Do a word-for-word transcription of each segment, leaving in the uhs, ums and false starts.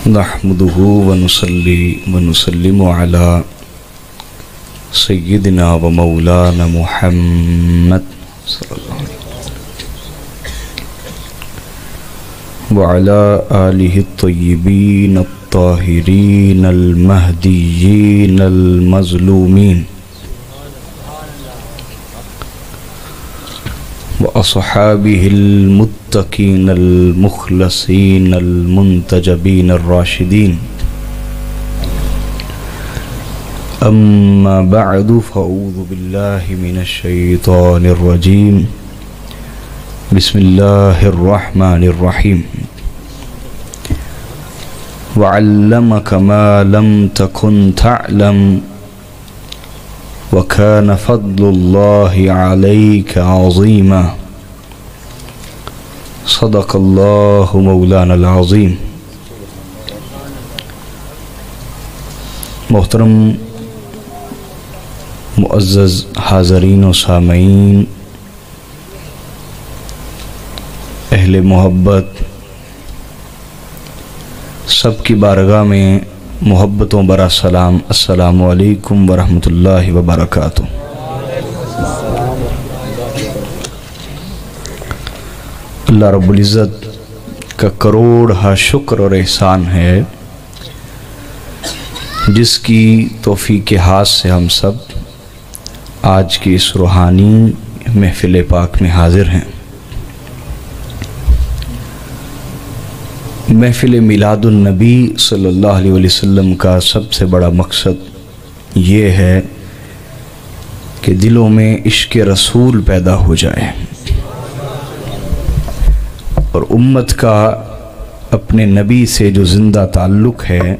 नहमदुहु व नुसल्ली व नुसल्लिमु अला सय्यिदिना व मौलाना मुहम्मद सल्लल्लाहु अलैहि वसल्लम व अला आलिहि अत्तय्यिबीन अत्ताहिरीन अल-महदिय्यीन अल-मज़लूमीन व अस्हाबिहिल मुत्तकीन अल-मुखलसीन अल-मुंतजबीन ar-राशिदीन अम्मा बअदु फ़अऊज़ु बिल्लाहि मिनश शैतानिर रजीम बिस्मिल्लाहिर रहमानिर रहीम वअल्लमक मा लम तकुन तअलम वकान फ़द्लुल्लाहि अलैका अज़ीमा सदक़ल्लाहु मौलानल अज़ीम। मोहतरम मुअज़्ज़ज़ हाज़रीन व सामईन, अहले मोहब्बत, सबकी बारगाह में मोहब्बतों बरा सलाम। अस्सलामु अलैकुम व रहमतुल्लाहि व बरकातुहू। अल्लाह रब्बुल इज़्ज़त का करोड़ हा शुक्र और एहसान है जिसकी तौफीक हाथ से हम सब आज की इस रूहानी महफिल पाक में हाजिर हैं। महफिल मिलादुन नबी सल्लल्लाहु अलैहि वसल्लम का सबसे बड़ा मकसद ये है कि दिलों में इश्क़ रसूल पैदा हो जाए और उम्मत का अपने नबी से जो ज़िंदा ताल्लुक़ है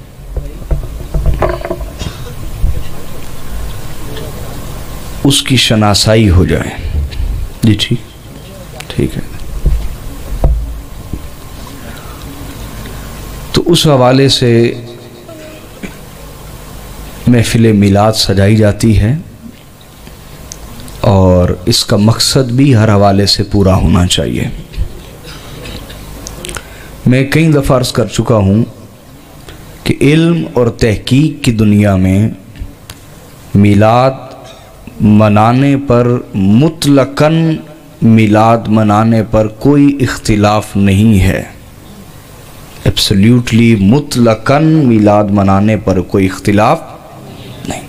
उसकी शनासाई हो जाए। जी ठीक ठीक है। तो उस हवाले से महफिल मिलाद सजाई जाती है और इसका मकसद भी हर हवाले से पूरा होना चाहिए। मैं कई दफ़ा अर्ज़ कर चुका हूँ कि इल्म और तहकीक की दुनिया में मिलाद मनाने पर मुतलकन मिलाद मनाने पर कोई इख्तिलाफ नहीं है। एब्सोल्यूटली मुतलकन मिलाद मनाने पर कोई इख्तिलाफ नहीं।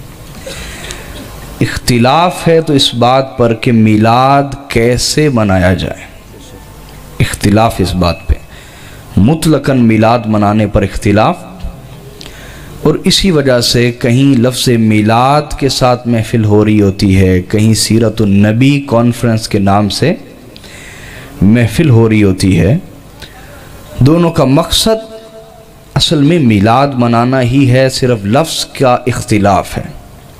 इख्तिलाफ है तो इस बात पर कि मिलाद कैसे मनाया जाए, इख्तिलाफ इस बात पे। मुतलकन मिलाद मनाने पर इख्तिलाफ, और इसी वजह से कहीं लफ्ज़ मिलाद के साथ महफिल हो रही होती है, कहीं सीरतुन नबी कॉन्फ्रेंस के नाम से महफिल हो रही होती है। दोनों का मकसद असल में मिलाद मनाना ही है, सिर्फ लफ्ज़ का इख्तिलाफ है।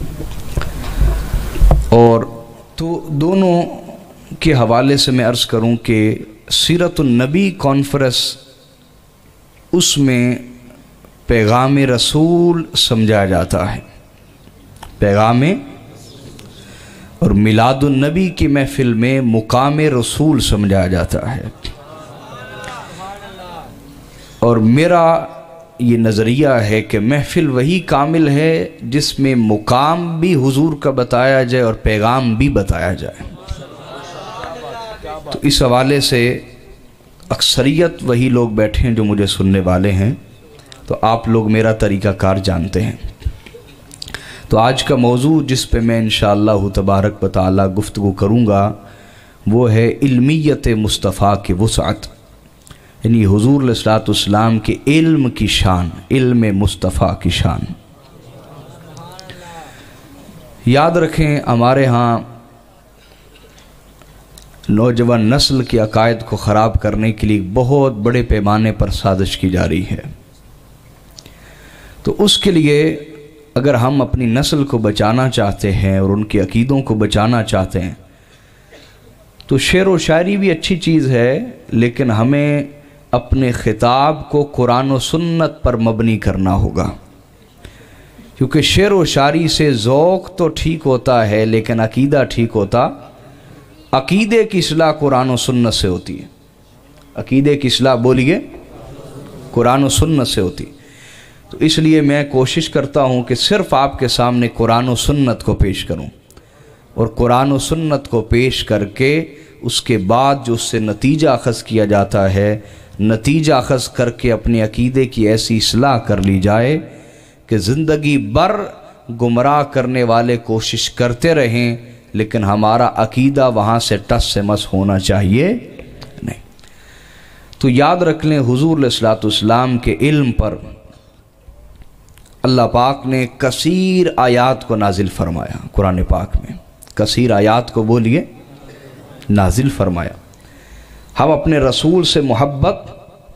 और तो दोनों के हवाले से मैं अर्ज़ करूं कि सीरतुन नबी कॉन्फ्रेंस, उसमें पैगाम रसूल समझाया जाता है, पैगाम, और मिलादुन नबी की महफिल में मुकाम रसूल समझाया जाता है। और मेरा ये नज़रिया है कि महफिल वही कामिल है जिसमें मुकाम भी हुजूर का बताया जाए और पैगाम भी बताया जाए। तो इस हवाले से अक्सरियत वही लोग बैठे हैं जो मुझे सुनने वाले हैं, तो आप लोग मेरा तरीक़ाकार जानते हैं। तो आज का मौजू जिस पे मैं इंशाअल्लाह तबारक व तआला गुफ्तगू करूँगा वो है इल्मियत मुस्तफ़ा की वुसअत, यानी हुजूर अलैहिस्सलातु वस्सलाम के इल्म की शान, इल्म मुस्तफ़ा की शान। याद रखें, हमारे यहाँ नौजवान नस्ल के अकायद को ख़राब करने के लिए बहुत बड़े पैमाने पर साजिश की जा रही है। तो उसके लिए अगर हम अपनी नस्ल को बचाना चाहते हैं और उनके अकीदों को बचाना चाहते हैं तो शेर व शायरी भी अच्छी चीज़ है, लेकिन हमें अपने ख़िताब को कुरान व सुन्नत पर मबनी करना होगा। क्योंकि शेर व शायरी से ज़ौक़ तो ठीक होता है लेकिन अकीदा ठीक होता, अकीदे की इस्लाह कुरान व सुन्नत से होती है। अकीदे की इस्लाह बोलिए قرآن و سنت سے ہوتی. تو اس لیے میں کوشش کرتا ہوں کہ صرف آپ کے سامنے قرآن و سنت کو پیش کروں، اور قرآن و سنت کو پیش کر کے اس کے بعد جو اس سے نتیجہ اخذ کیا جاتا ہے، نتیجہ اخذ کر کے اپنے عقیدے کی ایسی اصلاح کر لی جائے کہ زندگی بھر گمراہ کرنے والے کوشش کرتے رہیں لیکن ہمارا عقیدہ وہاں سے ٹس سے مس ہونا چاہیے نہیں. تو یاد رکھ لیں، حضور علیہ الصلوۃ والسلام کے علم پر اللہ پاک نے کثیر آیات کو نازل فرمایا. قرآن پاک میں کثیر آیات کو بولیے نازل فرمایا. ہم اپنے رسول سے محبت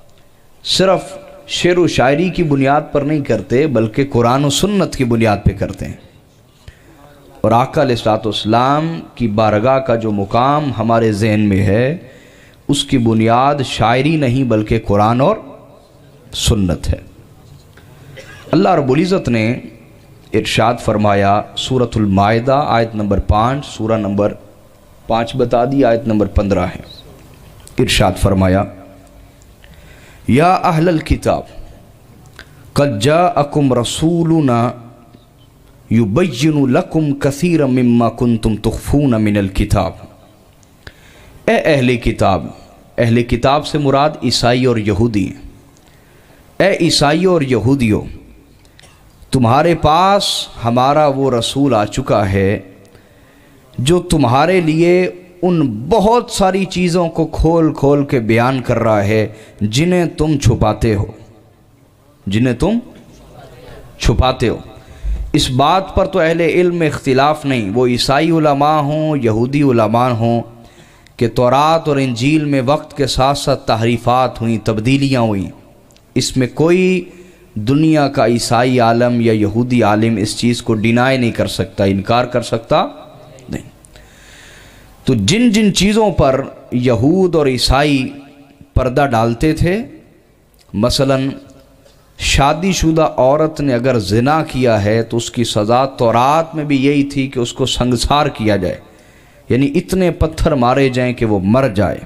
صرف شعر و شاعری کی بنیاد پر نہیں کرتے بلکہ قرآن و سنت کی بنیاد پہ کرتے ہیں. اور آقا علیہ الصلوۃ والسلام کی بارگاہ کا جو مقام ہمارے ذہن میں ہے اس کی بنیاد شاعری نہیں بلکہ قرآن اور سنت ہے. اللہ رب العزت نے ارشاد فرمایا سورۃ المائدہ آیت نمبر پانچ، سورہ نمبر پانچ بتا دی، آیت نمبر پندرہ ہے. ارشاد فرمایا یا اہل الکتاب قد جاءکم رسولنا یبین لکم کثیرا مما کنتم تخفون من الکتاب. اے اہل کتاب، اہل کتاب سے مراد عیسائی اور یہودی ہیں. اے عیسائیوں اور یہودیوں، تمہارے پاس ہمارا وہ رسول آ چکا ہے جو تمہارے لیے ان بہت ساری چیزوں کو کھول کھول کے بیان کر رہا ہے جنہیں تم چھپاتے ہو جنہیں تم چھپاتے ہو. اس بات پر تو اہل علم میں اختلاف نہیں، وہ عیسائی علماء ہوں یہودی علماء ہوں، کہ تورات اور انجیل میں وقت کے ساتھ ساتھ تحریفات ہوئیں، تبدیلیاں ہوئیں. اس میں کوئی دنیا کا عیسائی عالم یا یہودی عالم اس چیز کو ڈینائی نہیں کر سکتا، انکار کر سکتا نہیں. تو جن جن چیزوں پر یہود اور عیسائی پردہ ڈالتے تھے، مثلاً شادی شدہ عورت نے اگر زنا کیا ہے تو اس کی سزا تورات میں بھی یہی تھی کہ اس کو سنگسار کیا جائے، یعنی اتنے پتھر مارے جائیں کہ وہ مر جائے.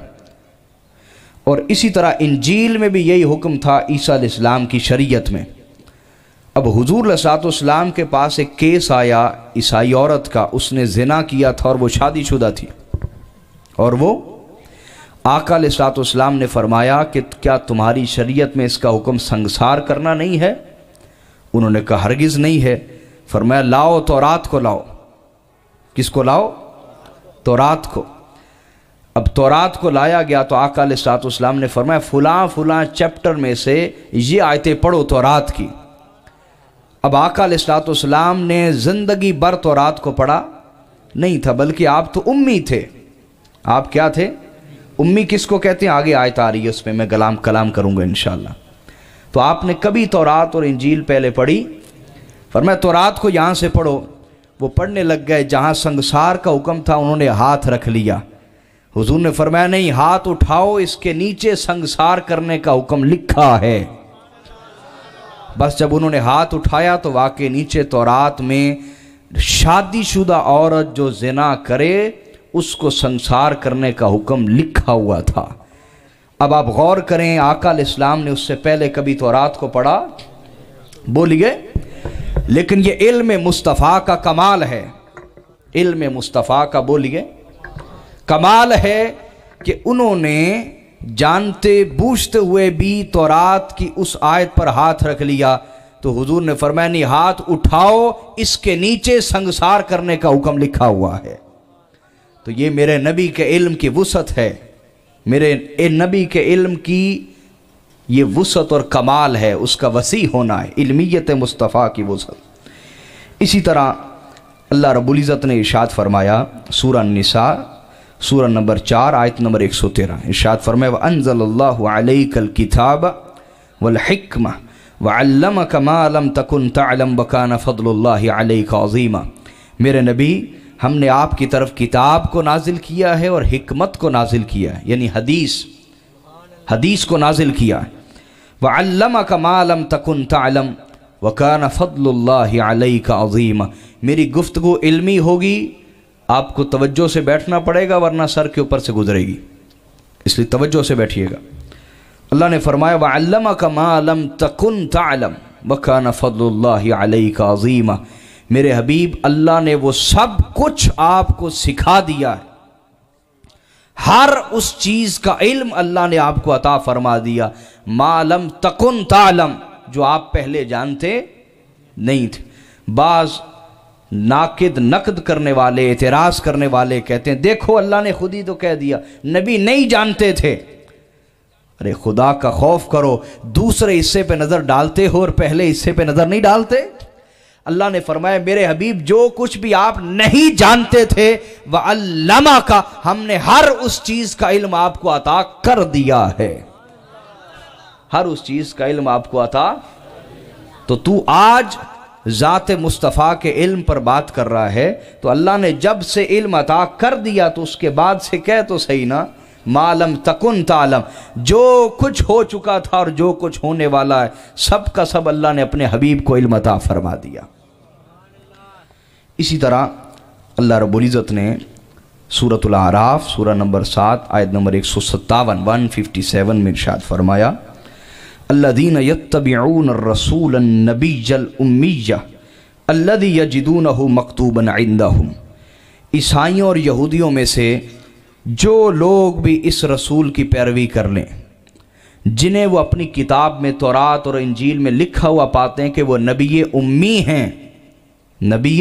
اور اسی طرح انجیل میں بھی یہی حکم تھا عیسیٰ علیہ السلام کی شریعت میں. اب حضور علیہ الصلوۃ والسلام کے پاس ایک کیس آیا عیسائی عورت کا، اس نے زنا کیا تھا اور وہ شادی شدہ تھی، اور وہ آقا علیہ الصلوۃ والسلام نے فرمایا کہ کیا تمہاری شریعت میں اس کا حکم سنگسار کرنا نہیں ہے؟ انہوں نے کہا ہرگز نہیں ہے. فرمایا لاؤ تورات کو لاؤ. کس کو لاؤ؟ تورات کو. اب تورات کو لایا گیا تو آقا علیہ الصلوۃ والسلام نے فرمایا فلاں فلاں چیپٹر میں سے یہ آیتیں پڑھو تورات کی. اب آقا علیہ الصلوۃ والسلام نے زندگی بھر تورات کو پڑھا نہیں تھا، بلکہ آپ تو امی تھے. آپ کیا تھے؟ امی. کس کو کہتے ہیں؟ آگے آیت آ رہی ہے، اس پہ میں کلام کلام کروں گا انشاءاللہ. تو آپ نے کبھی تورات اور انجیل پہلے پڑھی؟ فرمایا تورات کو یہاں سے پڑھو. وہ پڑھنے لگ گئے، جہاں سنگسار کا حکم تھا انہوں نے ہاتھ رکھ لیا. حضور نے فرمایا نہیں، ہاتھ اٹھاؤ، اس کے نیچے سنگسار کرنے کا حکم لکھا ہے. بس جب انہوں نے ہاتھ اٹھایا تو واقعی نیچے تورات میں شادی شدہ عورت جو زنا کرے اس کو سنگسار کرنے کا حکم لکھا ہوا تھا. اب آپ غور کریں، آقا علیہ السلام نے اس سے پہلے کبھی تورات کو پڑھا؟ بولیے. لیکن یہ علم مصطفیٰ کا کمال ہے. علم مصطفیٰ کا بولیے کمال ہے کہ انہوں نے جانتے بوجھتے ہوئے بھی تورات کی اس آیت پر ہاتھ رکھ لیا. تو حضور نے فرمایا نہیں، ہاتھ اٹھاؤ، اس کے نیچے سنگسار کرنے کا حکم لکھا ہوا ہے. تو یہ میرے نبی کے علم کی وسعت ہے، میرے نبی کے علم کی یہ وسعت اور کمال ہے، اس کا وسیع ہونا ہے، علمیت مصطفیٰ کی وسعت. اسی طرح اللہ رب العزت نے ارشاد فرمایا سورہ النساء سورہ نمبر چار آیت نمبر ایک سو تیرہ. ارشاد فرمایا وَأَنزَلَ اللَّهُ عَلَيْكَ الْكِتَابَ وَالْحِكْمَةَ وَعَلَّمَكَ مَا لَمْ تَكُنْ تَعْلَمْ وَكَانَ فَضْلُ اللَّهِ عَلَيْكَ عَظِيمًا. میرے نبی، ہم نے آپ کی طرف کتاب کو نازل کیا ہے اور حکمت کو نازل کیا ہے، یعنی حدیث حدیث کو نازل کیا ہے. وَعَلَّمَكَ مَا لَمْ تَكُنْ تَعْلَمْ وَكَانَ فَضْلُ اللَّهِ عَلَيْكَ عَظِيمًا. میری گفتگو علمی ہوگی، آپ کو توجہ سے بیٹھنا پڑے گا ورنہ سر کے اوپر سے گزرے گی، اس لیے توجہ سے بیٹھیے گا. اللہ نے فرمایا وَعَلَّمَكَ مَا لَمْ تَكُنْ تَعْلَمْ وَكَانَ فَضْلُ اللَّهِ عَلَيْكَ عَظِيمًا، میرے حبیب اللہ نے وہ سب کچھ آپ کو سکھا دیا ہے، ہر اس چیز کا علم اللہ نے آپ کو عطا فرما دیا، مَا لَمْ تَكُنْ تَعْلَمْ، جو آپ پہلے جانتے نہیں تھے۔ بعض ناقد نقد کرنے والے، اعتراض کرنے والے کہتے ہیں دیکھو اللہ نے خود ہی تو کہہ دیا نبی نہیں جانتے تھے۔ ارے خدا کا خوف کرو، دوسرے حصے پہ نظر ڈالتے ہو اور پہلے حصے پہ نظر نہیں ڈالتے۔ اللہ نے فرمایا میرے حبیب جو کچھ بھی آپ نہیں جانتے تھے وَعَلَّمَكَ، ہم نے ہر اس چیز کا علم آپ کو عطا کر دیا ہے، ہر اس چیز کا علم آپ کو عطا۔ تو تو آج ذات مصطفیٰ کے علم پر بات کر رہا ہے، تو اللہ نے جب سے علم عطا کر دیا تو اس کے بعد سے کہہ تو صحیح نا، ما لم تکن تعلم، جو کچھ ہو چکا تھا اور جو کچھ ہونے والا ہے سب کا سب اللہ نے اپنے حبیب کو علم عطا فرما دیا۔ اسی طرح اللہ رب العزت نے سورۃ الاعراف سورہ نمبر سات آیت نمبر ایک سو ستاون ون ففٹی سیون میں ارشاد فرمایا الذین یتبعون الرسول النبی الامی الذی یجدونہ مکتوبا عندہم، عیسائیوں اور یہودیوں میں سے جو لوگ بھی اس رسول کی پیروی کر لیں جنہیں وہ اپنی کتاب میں تورات اور انجیل میں لکھا ہوا پاتے ہیں کہ وہ نبی امی ہیں، نبی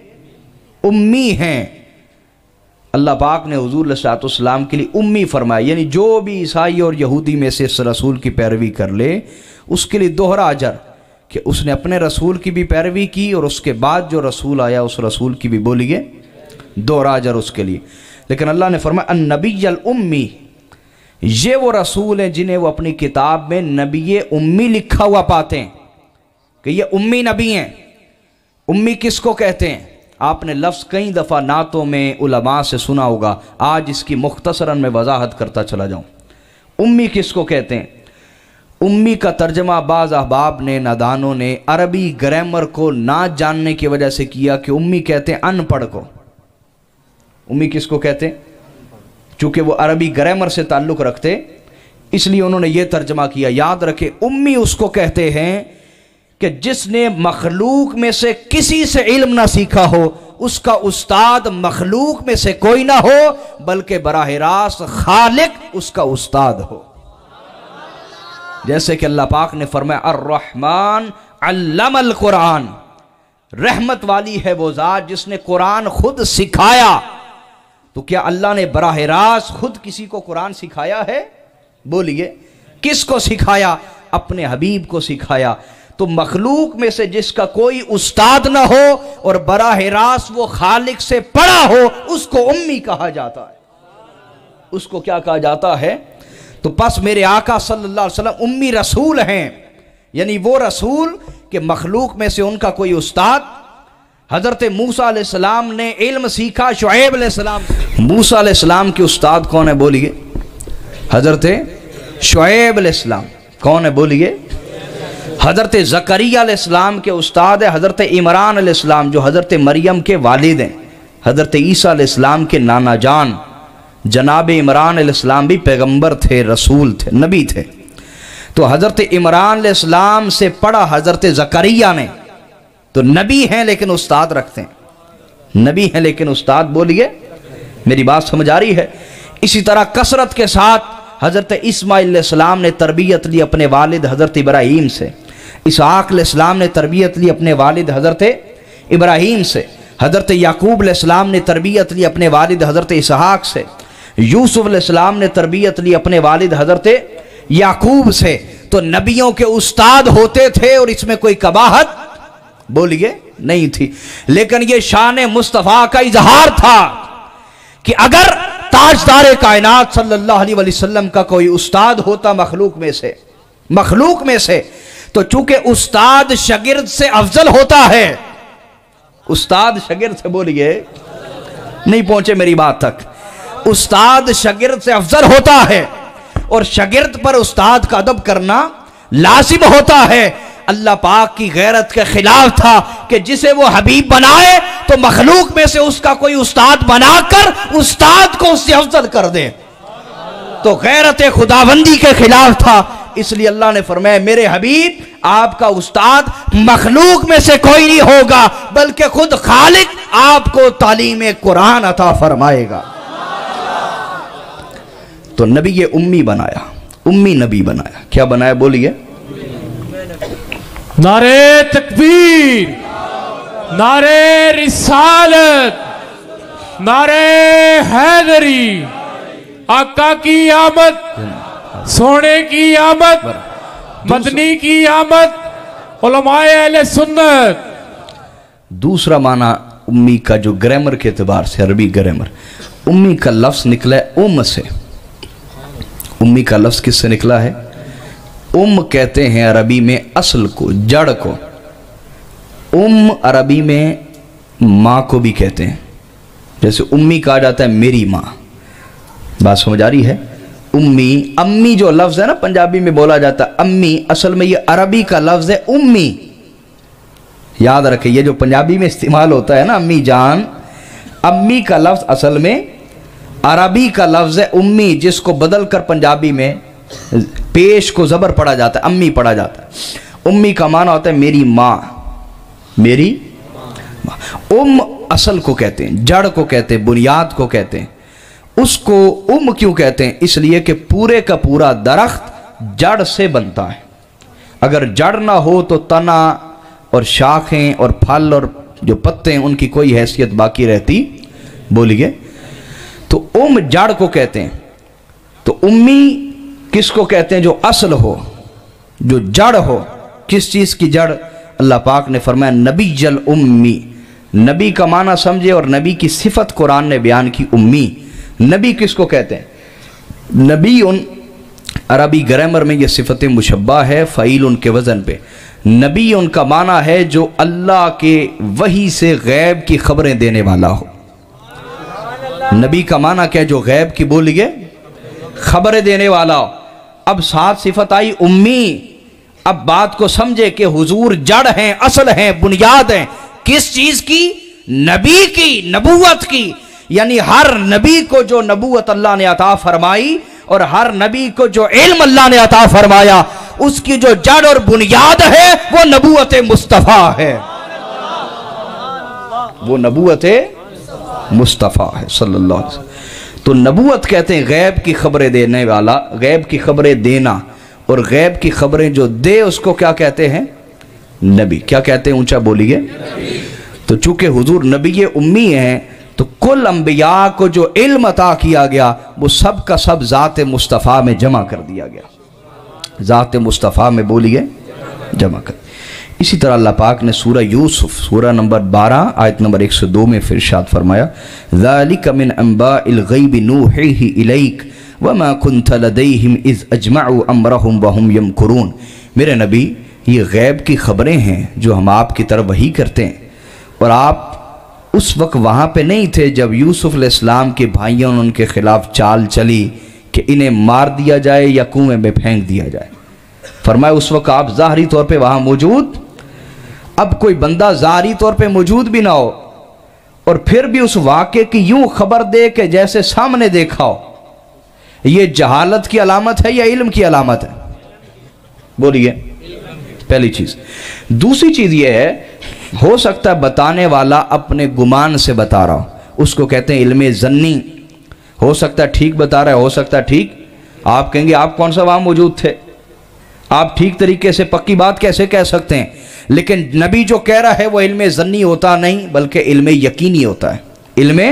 امی ہیں۔ اللہ پاک نے حضور علیہ الصلوۃ والسلام کے لیے امی فرمایا، یعنی جو بھی عیسائی اور یہودی میں سے اس رسول کی پیروی کر لے اس کے لیے دوہرا اجر کہ اس نے اپنے رسول کی بھی پیروی کی اور اس کے بعد جو رسول آیا اس رسول کی بھی بولیے دوہرا اجر اس کے لیے۔ لیکن اللہ نے فرمایا النبی الامی، یہ وہ رسول ہیں جنہیں وہ اپنی کتاب میں نبی امی لکھا ہوا پاتے ہیں کہ یہ امی نبی ہیں۔ امی کس کو کہتے ہیں؟ آپ نے لفظ کئی دفعہ نعتوں میں علماء سے سنا ہوگا، آج اس کی مختصراً میں وضاحت کرتا چلا جاؤں۔ امی کس کو کہتے ہیں؟ امی کا ترجمہ بعض احباب نے، نادانوں نے عربی گرامر کو نہ جاننے کی وجہ سے کیا کہ امی کہتے ہیں ان پڑھ کو۔ امی کس کو کہتے ہیں؟ چونکہ وہ عربی گرامر سے تعلق رکھتے اس لیے انہوں نے یہ ترجمہ کیا۔ یاد رکھے امی اس کو کہتے ہیں کہ جس نے مخلوق میں سے کسی سے علم نہ سیکھا ہو، اس کا استاد مخلوق میں سے کوئی نہ ہو بلکہ براہ راست خالق اس کا استاد ہو۔ جیسے کہ اللہ پاک نے فرمایا الرحمن علم القرآن، رحمت والی ہے وہ ذات جس نے قرآن خود سکھایا۔ تو کیا اللہ نے براہ راست خود کسی کو قرآن سکھایا ہے؟ بولیے کس کو سکھایا؟ اپنے حبیب کو سکھایا۔ تو مخلوق میں سے جس کا کوئی استاد نہ ہو اور براہ راست وہ خالق سے پڑھا ہو اس کو امی کہا جاتا ہے۔ اس کو کیا کہا جاتا ہے؟ تو پس میرے آقا صلی اللہ علیہ وسلم امی رسول ہیں، یعنی وہ رسول کہ مخلوق میں سے ان کا کوئی استاد۔ حضرت موسیٰ علیہ السلام نے علم سیکھا شعیب علیہ السلام سے۔ موسیٰ علیہ السلام کے استاد کون ہے بولیے؟ حضرت شعیب علیہ السلام۔ کون ہے بولیے؟ حضرت زکریا علیہ السلام کے استاد ہے حضرت عمران علیہ السلام جو حضرت مریم کے والد ہیں۔ حضرت عیسیٰ علیہ السلام کے نانا جان جناب عمران علیہ السلام بھی پیغمبر تھے، رسول تھے، نبی تھے۔ تو حضرت عمران علیہ السلام سے پڑھا حضرت زکریا نے، تو نبی ہیں لیکن استاد رکھتے ہیں، نبی ہیں لیکن استاد۔ بولیے میری بات سمجھ آ رہی ہے؟ اسی طرح کثرت کے ساتھ حضرت اسماعیل علیہ السلام نے تربیت لی اپنے والد حضرت ابراہیم سے، اسحاق علیہ السلام نے تربیت لی اپنے والد حضرت ابراہیم سے، حضرت یعقوب علیہ السلام نے تربیت لی اپنے والد حضرت اسحاق سے، یوسف علیہ السلام نے تربیت لی اپنے والد حضرت یعقوب سے۔ تو نبیوں کے استاد ہوتے تھے اور اس میں کوئی قباحت بولیے نہیں تھی، لیکن یہ شان مصطفیٰ کا اظہار تھا کہ اگر تاجدار کائنات صلی اللہ علیہ وسلم کا کوئی استاد ہوتا مخلوق میں سے مخلوق میں سے تو چونکہ استاد شاگرد سے افضل ہوتا ہے، استاد شاگرد سے بولیے نہیں پہنچے میری بات تک، استاد شاگرد سے افضل ہوتا ہے اور شاگرد پر استاد کا ادب کرنا لازم ہوتا ہے۔ اللہ پاک کی غیرت کے خلاف تھا کہ جسے وہ حبیب بنائے تو مخلوق میں سے اس کا کوئی استاد بنا کر استاد کو اس سے افضل کر دے۔ تو غیرت خداوندی کے خلاف تھا اس لیے اللہ نے فرمایا میرے حبیب آپ کا استاد مخلوق میں سے کوئی نہیں ہوگا بلکہ خود خالق آپ کو تعلیم قرآن عطا فرمائے گا۔ تو نبی یہ امی بنایا، امی نبی بنایا۔ کیا بنایا بولیے؟ نعرہ تکبیر، نعرہ رسالت، نعرہ حیدری، آقا کی آمد، سونے کی آمد، مدنی کی آمد، علماء اہل سنت۔ دوسرا معنی امی کا جو گرامر کے اعتبار سے، عربی گرامر، امی کا لفظ نکلا ہے ام سے۔ امی کا لفظ کس سے نکلا ہے؟ ام کہتے ہیں عربی میں اصل کو، جڑ کو۔ ام عربی میں ماں کو بھی کہتے ہیں، جیسے امی کہا جاتا ہے میری ماں۔ بات سمجھ آ رہی ہے؟ امی، امی جو لفظ ہے نا پنجابی میں بولا جاتا ہے امی، اصل میں یہ عربی کا لفظ ہے امی۔ یاد رکھیں یہ جو پنجابی میں استعمال ہوتا ہے نا امی جان، امی کا لفظ اصل میں عربی کا لفظ ہے امی، جس کو بدل کر پنجابی میں پیش کو زبر پڑھا جاتا ہے، امی پڑھا جاتا ہے۔ امی کا معنی ہوتا ہے میری ماں، میری ماں۔ ام اصل کو کہتے ہیں، جڑ کو کہتے ہیں، بنیاد کو کہتے ہیں۔ اس کو ام کیوں کہتے ہیں؟ اس لیے کہ پورے کا پورا درخت جڑ سے بنتا ہے۔ اگر جڑ نہ ہو تو تنا اور شاخیں اور پھل اور جو پتے ہیں ان کی کوئی حیثیت باقی رہتی بولیے۔ تو ام جڑ کو کہتے ہیں۔ تو امی کس کو کہتے ہیں؟ جو اصل ہو، جو جڑ ہو۔ کس چیز کی جڑ؟ اللہ پاک نے فرمایا نبی جل امی، نبی کا معنی سمجھے اور نبی کی صفت قرآن نے بیان کی امی۔ نبی کس کو کہتے ہیں؟ نبی ان عربی گرامر میں یہ صفت مشبہ ہے فعیل ان کے وزن پہ۔ نبی ان کا معنی ہے جو اللہ کے وحی سے غیب کی خبریں دینے والا ہو۔ نبی کا معنی کیا؟ جو غیب کی بولیے خبریں دینے والا ہو۔ اب ساتھ صفت آئی امی۔ اب بات کو سمجھے کہ حضور جڑ ہیں، اصل ہیں، بنیاد ہیں۔ کس چیز کی؟ نبی کی، نبوت کی۔ یعنی ہر نبی کو جو نبوت اللہ نے عطا فرمائی اور ہر نبی کو جو علم اللہ نے عطا فرمایا، اس کی جو جڑ اور بنیاد ہے وہ نبوت مصطفیٰ ہے، وہ نبوت مصطفیٰ ہے صلی اللہ علیہ وسلم۔ تو نبوت کہتے ہیں غیب کی خبریں دینے والا، غیب کی خبریں دینا، اور غیب کی خبریں جو دے اس کو کیا کہتے ہیں؟ نبی۔ کیا کہتے ہیں؟ اونچا بولیے۔ تو چونکہ حضور نبی امی ہیں تو کل انبیاء کو جو علم عطا کیا گیا وہ سب کا سب ذات مصطفیٰ میں جمع کر دیا گیا، ذات مصطفیٰ میں بولیے جمع کر۔ اسی طرح اللہ پاک نے سورہ یوسف سورہ نمبر بارہ آیت نمبر ایک سو دو میں پھر ارشاد فرمایا ذَلِكَ مِنْ أَنْبَاءِ الْغَيْبِ نُوحِيهِ إِلَيْكَ وَمَا كُنْتَ لَدَيْهِمْ إِذْ أَجْمَعُوا أَمْرَهُمْ وَهُمْ يَمْكُرُونَ۔ میرے نبی یہ غیب کی خبریں ہیں جو ہم آپ کی طرف وحی کرتے ہیں، اور آپ اس وقت وہاں پہ نہیں تھے جب یوسف علیہ السلام کے بھائیوں نے ان کے خلاف چال چلی کہ انہیں مار دیا جائے یا کنویں میں پھینک دیا جائے۔ فرمایا اس وقت آپ ظاہری طور پہ وہاں موجود، اب کوئی بندہ ظاہری طور پہ موجود بھی نہ ہو اور پھر بھی اس واقعے کی یوں خبر دے کہ جیسے سامنے دیکھا ہو، یہ جہالت کی علامت ہے یا علم کی علامت ہے؟ بولیے۔ پہلی چیز۔ دوسری چیز یہ ہے ہو سکتا ہے بتانے والا اپنے گمان سے بتا رہا ہو، اس کو کہتے ہیں علم ظنی۔ ہو سکتا ہے ٹھیک بتا رہا ہے، ہو سکتا ہے ٹھیک۔ آپ کہیں گے آپ کون سا وہاں موجود تھے، آپ ٹھیک طریقے سے پکی بات کیسے کہہ سکتے ہیں؟ لیکن نبی جو کہہ رہا ہے وہ علم ظنی ہوتا نہیں بلکہ علم یقینی ہوتا ہے۔ علم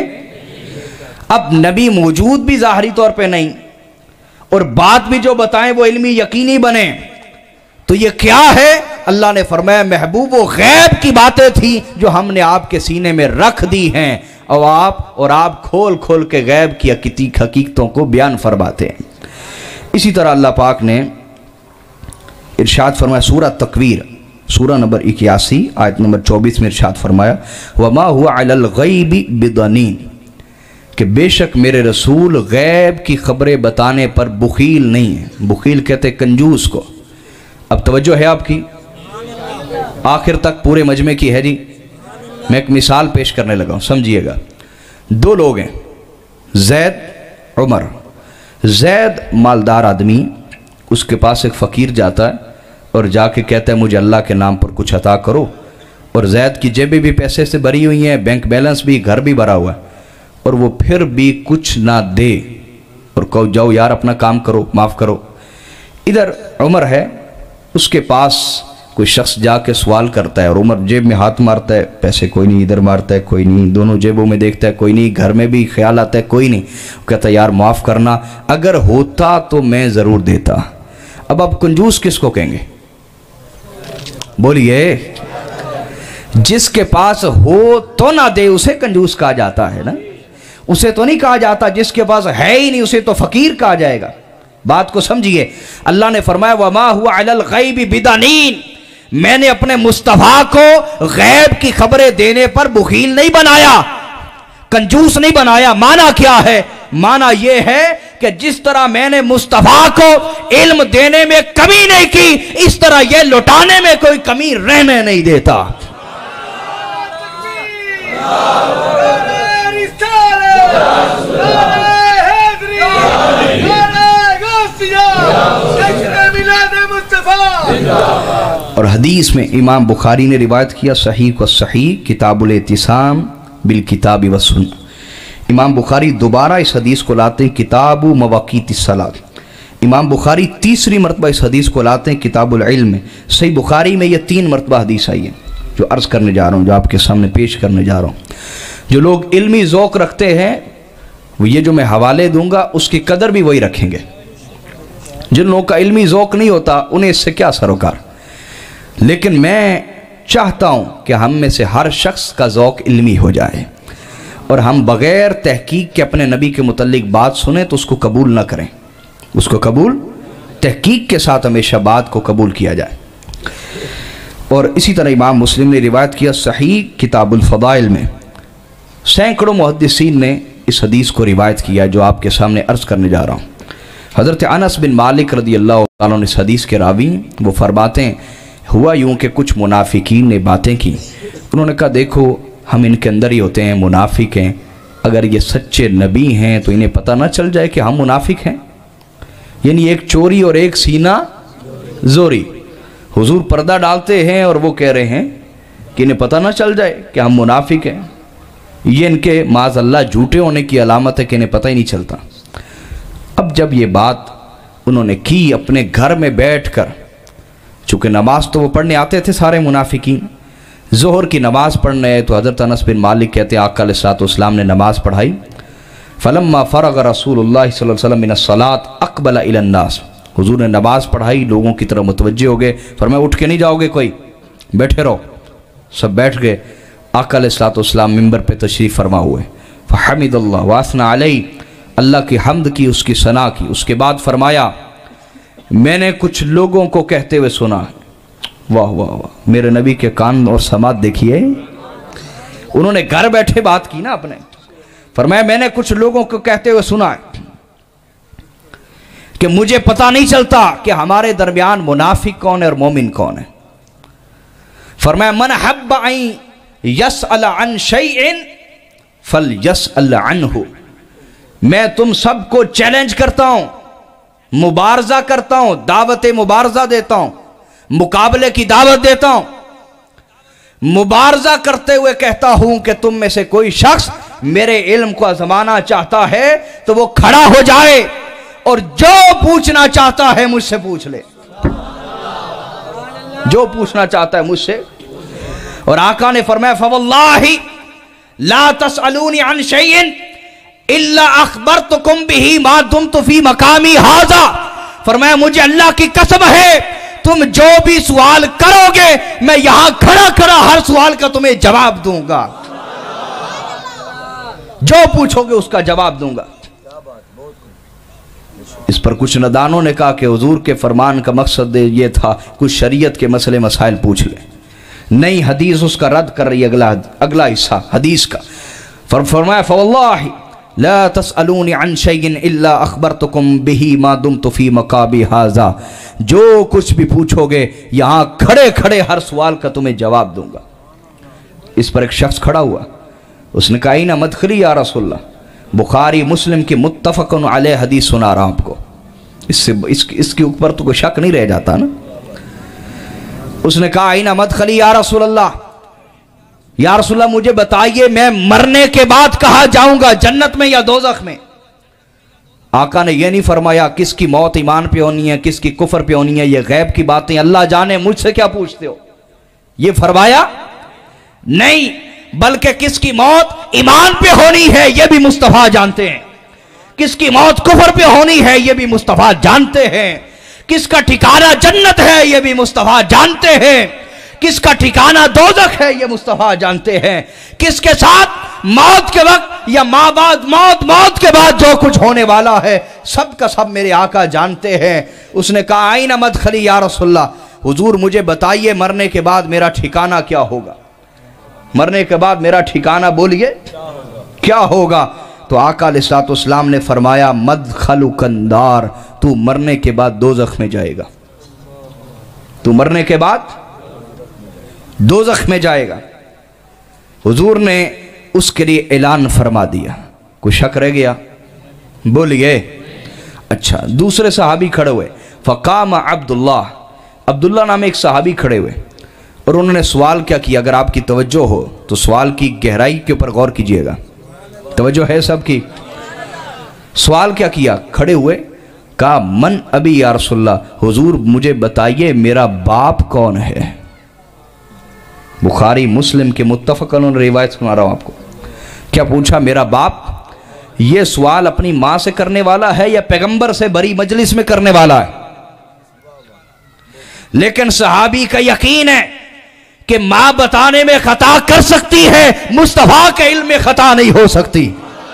اب نبی موجود بھی ظاہری طور پہ نہیں اور بات بھی جو بتائیں وہ علمی یقینی بنے، تو یہ کیا ہے؟ اللہ نے فرمایا محبوب وہ غیب کی باتیں تھیں جو ہم نے آپ کے سینے میں رکھ دی ہیں، اور آپ اور آپ کھول کھول کے غیب کی حقیقتوں کو بیان فرماتے ہیں۔ اسی طرح اللہ پاک نے ارشاد فرمایا سورہ تکویر سورہ نمبر اکیاسی آیت نمبر چوبیس میں ارشاد فرمایا وَمَا هُوَ عَلَى الْغَيْبِ بِضَنِينَ، کہ بے شک میرے رسول غیب کی خبریں بتانے پر بخیل نہیں ہیں۔ بخیل کہتے کنجوس کو۔ اب توجہ ہے آپ کی آخر تک پورے مجمع کی ہے جی۔ میں ایک مثال پیش کرنے لگا ہوں، سمجھیے گا۔ دو لوگ ہیں، زید عمر۔ زید مالدار آدمی، اس کے پاس ایک فقیر جاتا ہے اور جا کے کہتا ہے مجھے اللہ کے نام پر کچھ عطا کرو، اور زید کی جیبیں بھی پیسے سے بھری ہوئی ہیں، بینک بیلنس بھی، گھر بھی بھرا ہوا ہے، اور وہ پھر بھی کچھ نہ دے اور کہو جاؤ یار اپنا کام کرو، معاف کرو۔ ادھر عمر ہے، اس کے پاس کوئی شخص جا کے سوال کرتا ہے اور عمر جیب میں ہاتھ مارتا ہے، پیسے کوئی نہیں، ادھر مارتا ہے کوئی نہیں، دونوں جیبوں میں دیکھتا ہے کوئی نہیں، گھر میں بھی خیال آتا ہے کوئی نہیں، وہ کہتا ہے یار معاف کرنا، اگر ہوتا تو میں ضرور دیتا۔ اب آپ کنجوس کس کو کہیں گے؟ بولیے، جس کے پاس ہو تو نہ دے اسے کنجوس کہا جاتا ہے نا، اسے تو نہیں کہا جاتا جس کے پاس ہے ہی نہیں اسے تو فقیر کہا جائے گا۔ بات کو سمجھیے، اللہ نے فرمایا وَمَا هُوَ عَلَى الْغَيْبِ بِضَنِينَ، میں نے اپنے مصطفیٰ کو غیب کی خبریں دینے پر بخیل نہیں بنایا، کنجوس نہیں بنایا۔ معنی کیا ہے؟ معنی یہ ہے کہ جس طرح میں نے مصطفیٰ کو علم دینے میں کمی نہیں کی، اس طرح یہ لٹانے میں کوئی کمی رہنے نہیں دیتا۔ اور حدیث میں امام بخاری نے روایت کیا، صحیح کو صحیح کتاب الاعتصام بالکتاب والسنہ، امام بخاری دوبارہ اس حدیث کو لاتے ہیں کتاب مواقیت الصلاۃ، امام بخاری تیسری مرتبہ اس حدیث کو لاتے ہیں کتاب العلم میں۔ صحیح بخاری میں یہ تین مرتبہ حدیث آئی ہے جو عرض کرنے جا رہا ہوں، جو آپ کے سامنے پیش کرنے جا رہا ہوں۔ جو لوگ علمی ذوق رکھتے ہیں وہ یہ جو میں حوالے دوں گا اس کی قدر بھی وہی رکھیں گے، جن لوگوں کا علمی ذوق نہیں ہوتا انہیں اس سے کیا سروکار۔ لیکن میں چاہتا ہوں کہ ہم میں سے ہر شخص کا ذوق علمی ہو جائے اور ہم بغیر تحقیق کے اپنے نبی کے متعلق بات سنیں تو اس کو قبول نہ کریں، اس کو قبول تحقیق کے ساتھ ہمیشہ بات کو قبول کیا جائے۔ اور اسی طرح امام مسلم نے روایت کیا صحیح کتاب الفضائل میں، سینکڑوں محدثین نے اس حدیث کو روایت کیا جو آپ کے سامنے عرض کرنے جا رہا ہوں۔ حضرت انس بن مالک رضی اللہ عنہ نے اس حدیث کے راوی، وہ فرماتے ہیں ہوا یوں کہ کچھ منافقین نے باتیں کی، انہوں نے کہا دیکھو ہم ان کے اندر ہی ہوتے ہیں، منافق ہیں، اگر یہ سچے نبی ہیں تو انہیں پتہ نہ چل جائے کہ ہم منافق ہیں، یعنی ایک چوری اور ایک سینہ زوری۔ حضور پردہ ڈالتے ہیں اور وہ کہہ رہے ہیں کہ انہیں پتہ نہ چل جائے کہ ہم منافق ہیں، یہ ان کے معاذ اللہ جھوٹے ہونے کی علامت ہے کہ انہیں پتہ ہی نہیں چلتا۔ اب جب یہ بات انہوں نے کی اپنے گھر میں بیٹھ کر، چونکہ نماز تو وہ پڑھنے آتے تھے سارے منافقین، ظہر کی نماز پڑھنے تو حضرت انس بن مالک کہتے ہیں آقا علیہ السلام نے نماز پڑھائی، فلما فرغ رسول اللہ صلی اللہ علیہ وسلم من الصلاۃ اقبل الی الناس، حضور نے نماز پڑھائی لوگوں کی طرف متوجہ ہو گئے، فرمایا اٹھ کے نہیں جاؤ گے کوئی، بیٹھے رہو، سب بیٹھ گئے۔ آقا علیہ السلام ممبر پہ تشریف فرما ہوئے، فحمد اللہ واثنى علیہ، اللہ کی حمد کی، اس کی ثنا کی، اس کے بعد فرمایا میں نے کچھ لوگوں کو کہتے ہوئے سنا، واہ واہ واہ، میرے نبی کے کان اور سماعت دیکھیے، انہوں نے گھر بیٹھے بات کی نا اپنے، فرمایا میں نے کچھ لوگوں کو کہتے ہوئے سنا کہ مجھے پتہ نہیں چلتا کہ ہمارے درمیان منافق کون ہے اور مومن کون ہے۔ فرمایا من حب ان یسأل عن شیء فلیسأل عنہ، میں تم سب کو چیلنج کرتا ہوں، مبارزہ کرتا ہوں، دعوت مبارزہ دیتا ہوں، مقابلے کی دعوت دیتا ہوں، مبارزہ کرتے ہوئے کہتا ہوں کہ تم میں سے کوئی شخص میرے علم کو آزمانا چاہتا ہے تو وہ کھڑا ہو جائے اور جو پوچھنا چاہتا ہے مجھ سے پوچھ لے، جو پوچھنا چاہتا ہے مجھ سے۔ اور آقا نے فرمایا فواللہ لا تسألونی عن شیء الا اخبرتکم بہ ما دمت فی مقامی ھذا، فرمایا مجھے اللہ کی قسم ہے تم جو بھی سوال کرو گے میں یہاں کھڑا کھڑا ہر سوال کا تمہیں جواب دوں گا، جو پوچھو گے اس کا جواب دوں گا۔ اس پر کچھ ندانوں نے کہا کہ حضور کے فرمان کا مقصد یہ تھا کچھ شریعت کے مسئلے مسائل پوچھ لیں، نہیں حدیث اس کا رد کر رہی اگلا اگلا حصہ حدیث کا۔ فرمایا فواللہ لا تسألونی عن شیء الا اخبرتکم بہ ما دمت فی مقامی ھذا، جو کچھ بھی پوچھو گے یہاں کھڑے کھڑے ہر سوال کا تمہیں جواب دوں گا۔ اس پر ایک شخص کھڑا ہوا، اس نے کہا اینا مدخلی یا رسول اللہ، بخاری مسلم کی متفق علیہ حدیث سنا رہا ہوں آپ کو، اس سے اس, اس کے اوپر تو کوئی شک نہیں رہ جاتا نا. اس نے کہا اینا مدخلی یا رسول اللہ, یا رسول اللہ مجھے بتائیے میں مرنے کے بعد کہاں جاؤں گا, جنت میں یا دوزخ میں؟ آقا نے یہ نہیں فرمایا کس کی موت ایمان پہ ہونی ہے کس کی کفر پہ ہونی ہے, یہ غیب کی باتیں اللہ جانے, مجھ سے کیا پوچھتے ہو, یہ فرمایا نہیں, بلکہ کس کی موت ایمان پہ ہونی ہے یہ بھی مصطفیٰ جانتے ہیں, کس کی موت کفر پہ ہونی ہے یہ بھی مصطفیٰ جانتے ہیں, کس کا ٹھکانہ جنت ہے یہ بھی مصطفیٰ جانتے ہیں, کس کا ٹھکانہ دوزخ ہے یہ مصطفیٰ جانتے ہیں, کس کے ساتھ موت کے وقت یا ماں بعد موت موت کے بعد جو کچھ ہونے والا ہے سب کا سب میرے آقا جانتے ہیں. اس نے کہا آئین مدخلی یا رسول اللہ, حضور مجھے بتائیے مرنے کے بعد میرا ٹھکانہ کیا ہوگا, مرنے کے بعد میرا ٹھکانہ بولیے کیا ہوگا؟ تو آقا علیہ الصلوۃ والسلام نے فرمایا مدخلک النار, تو مرنے کے بعد دوزخ میں جائے گا, تو مرنے کے بعد دوزخ میں جائے گا. حضور نے اس کے لیے اعلان فرما دیا. کوئی شک رہ گیا؟ بولیے. اچھا, دوسرے صحابی کھڑے ہوئے, فقام عبداللہ, عبداللہ نام ایک صحابی کھڑے ہوئے اور انہوں نے سوال کیا کیا, اگر آپ کی توجہ ہو تو سوال کی گہرائی کے اوپر غور کیجئے گا, توجہ ہے سب کی. سوال کیا کیا, کھڑے ہوئے, کہا من ابی یا رسول اللہ, حضور مجھے بتائیے میرا باپ کون ہے. بخاری مسلم کے متفق علیہ روایت سنا رہا ہوں آپ کو. کیا پوچھا میرا باپ؟ یہ سوال اپنی ماں سے کرنے والا ہے یا پیغمبر سے بری مجلس میں کرنے والا ہے؟ لیکن صحابی کا یقین ہے کہ ماں بتانے میں خطا کر سکتی ہے, مصطفیٰ کے علم میں خطا نہیں ہو سکتی.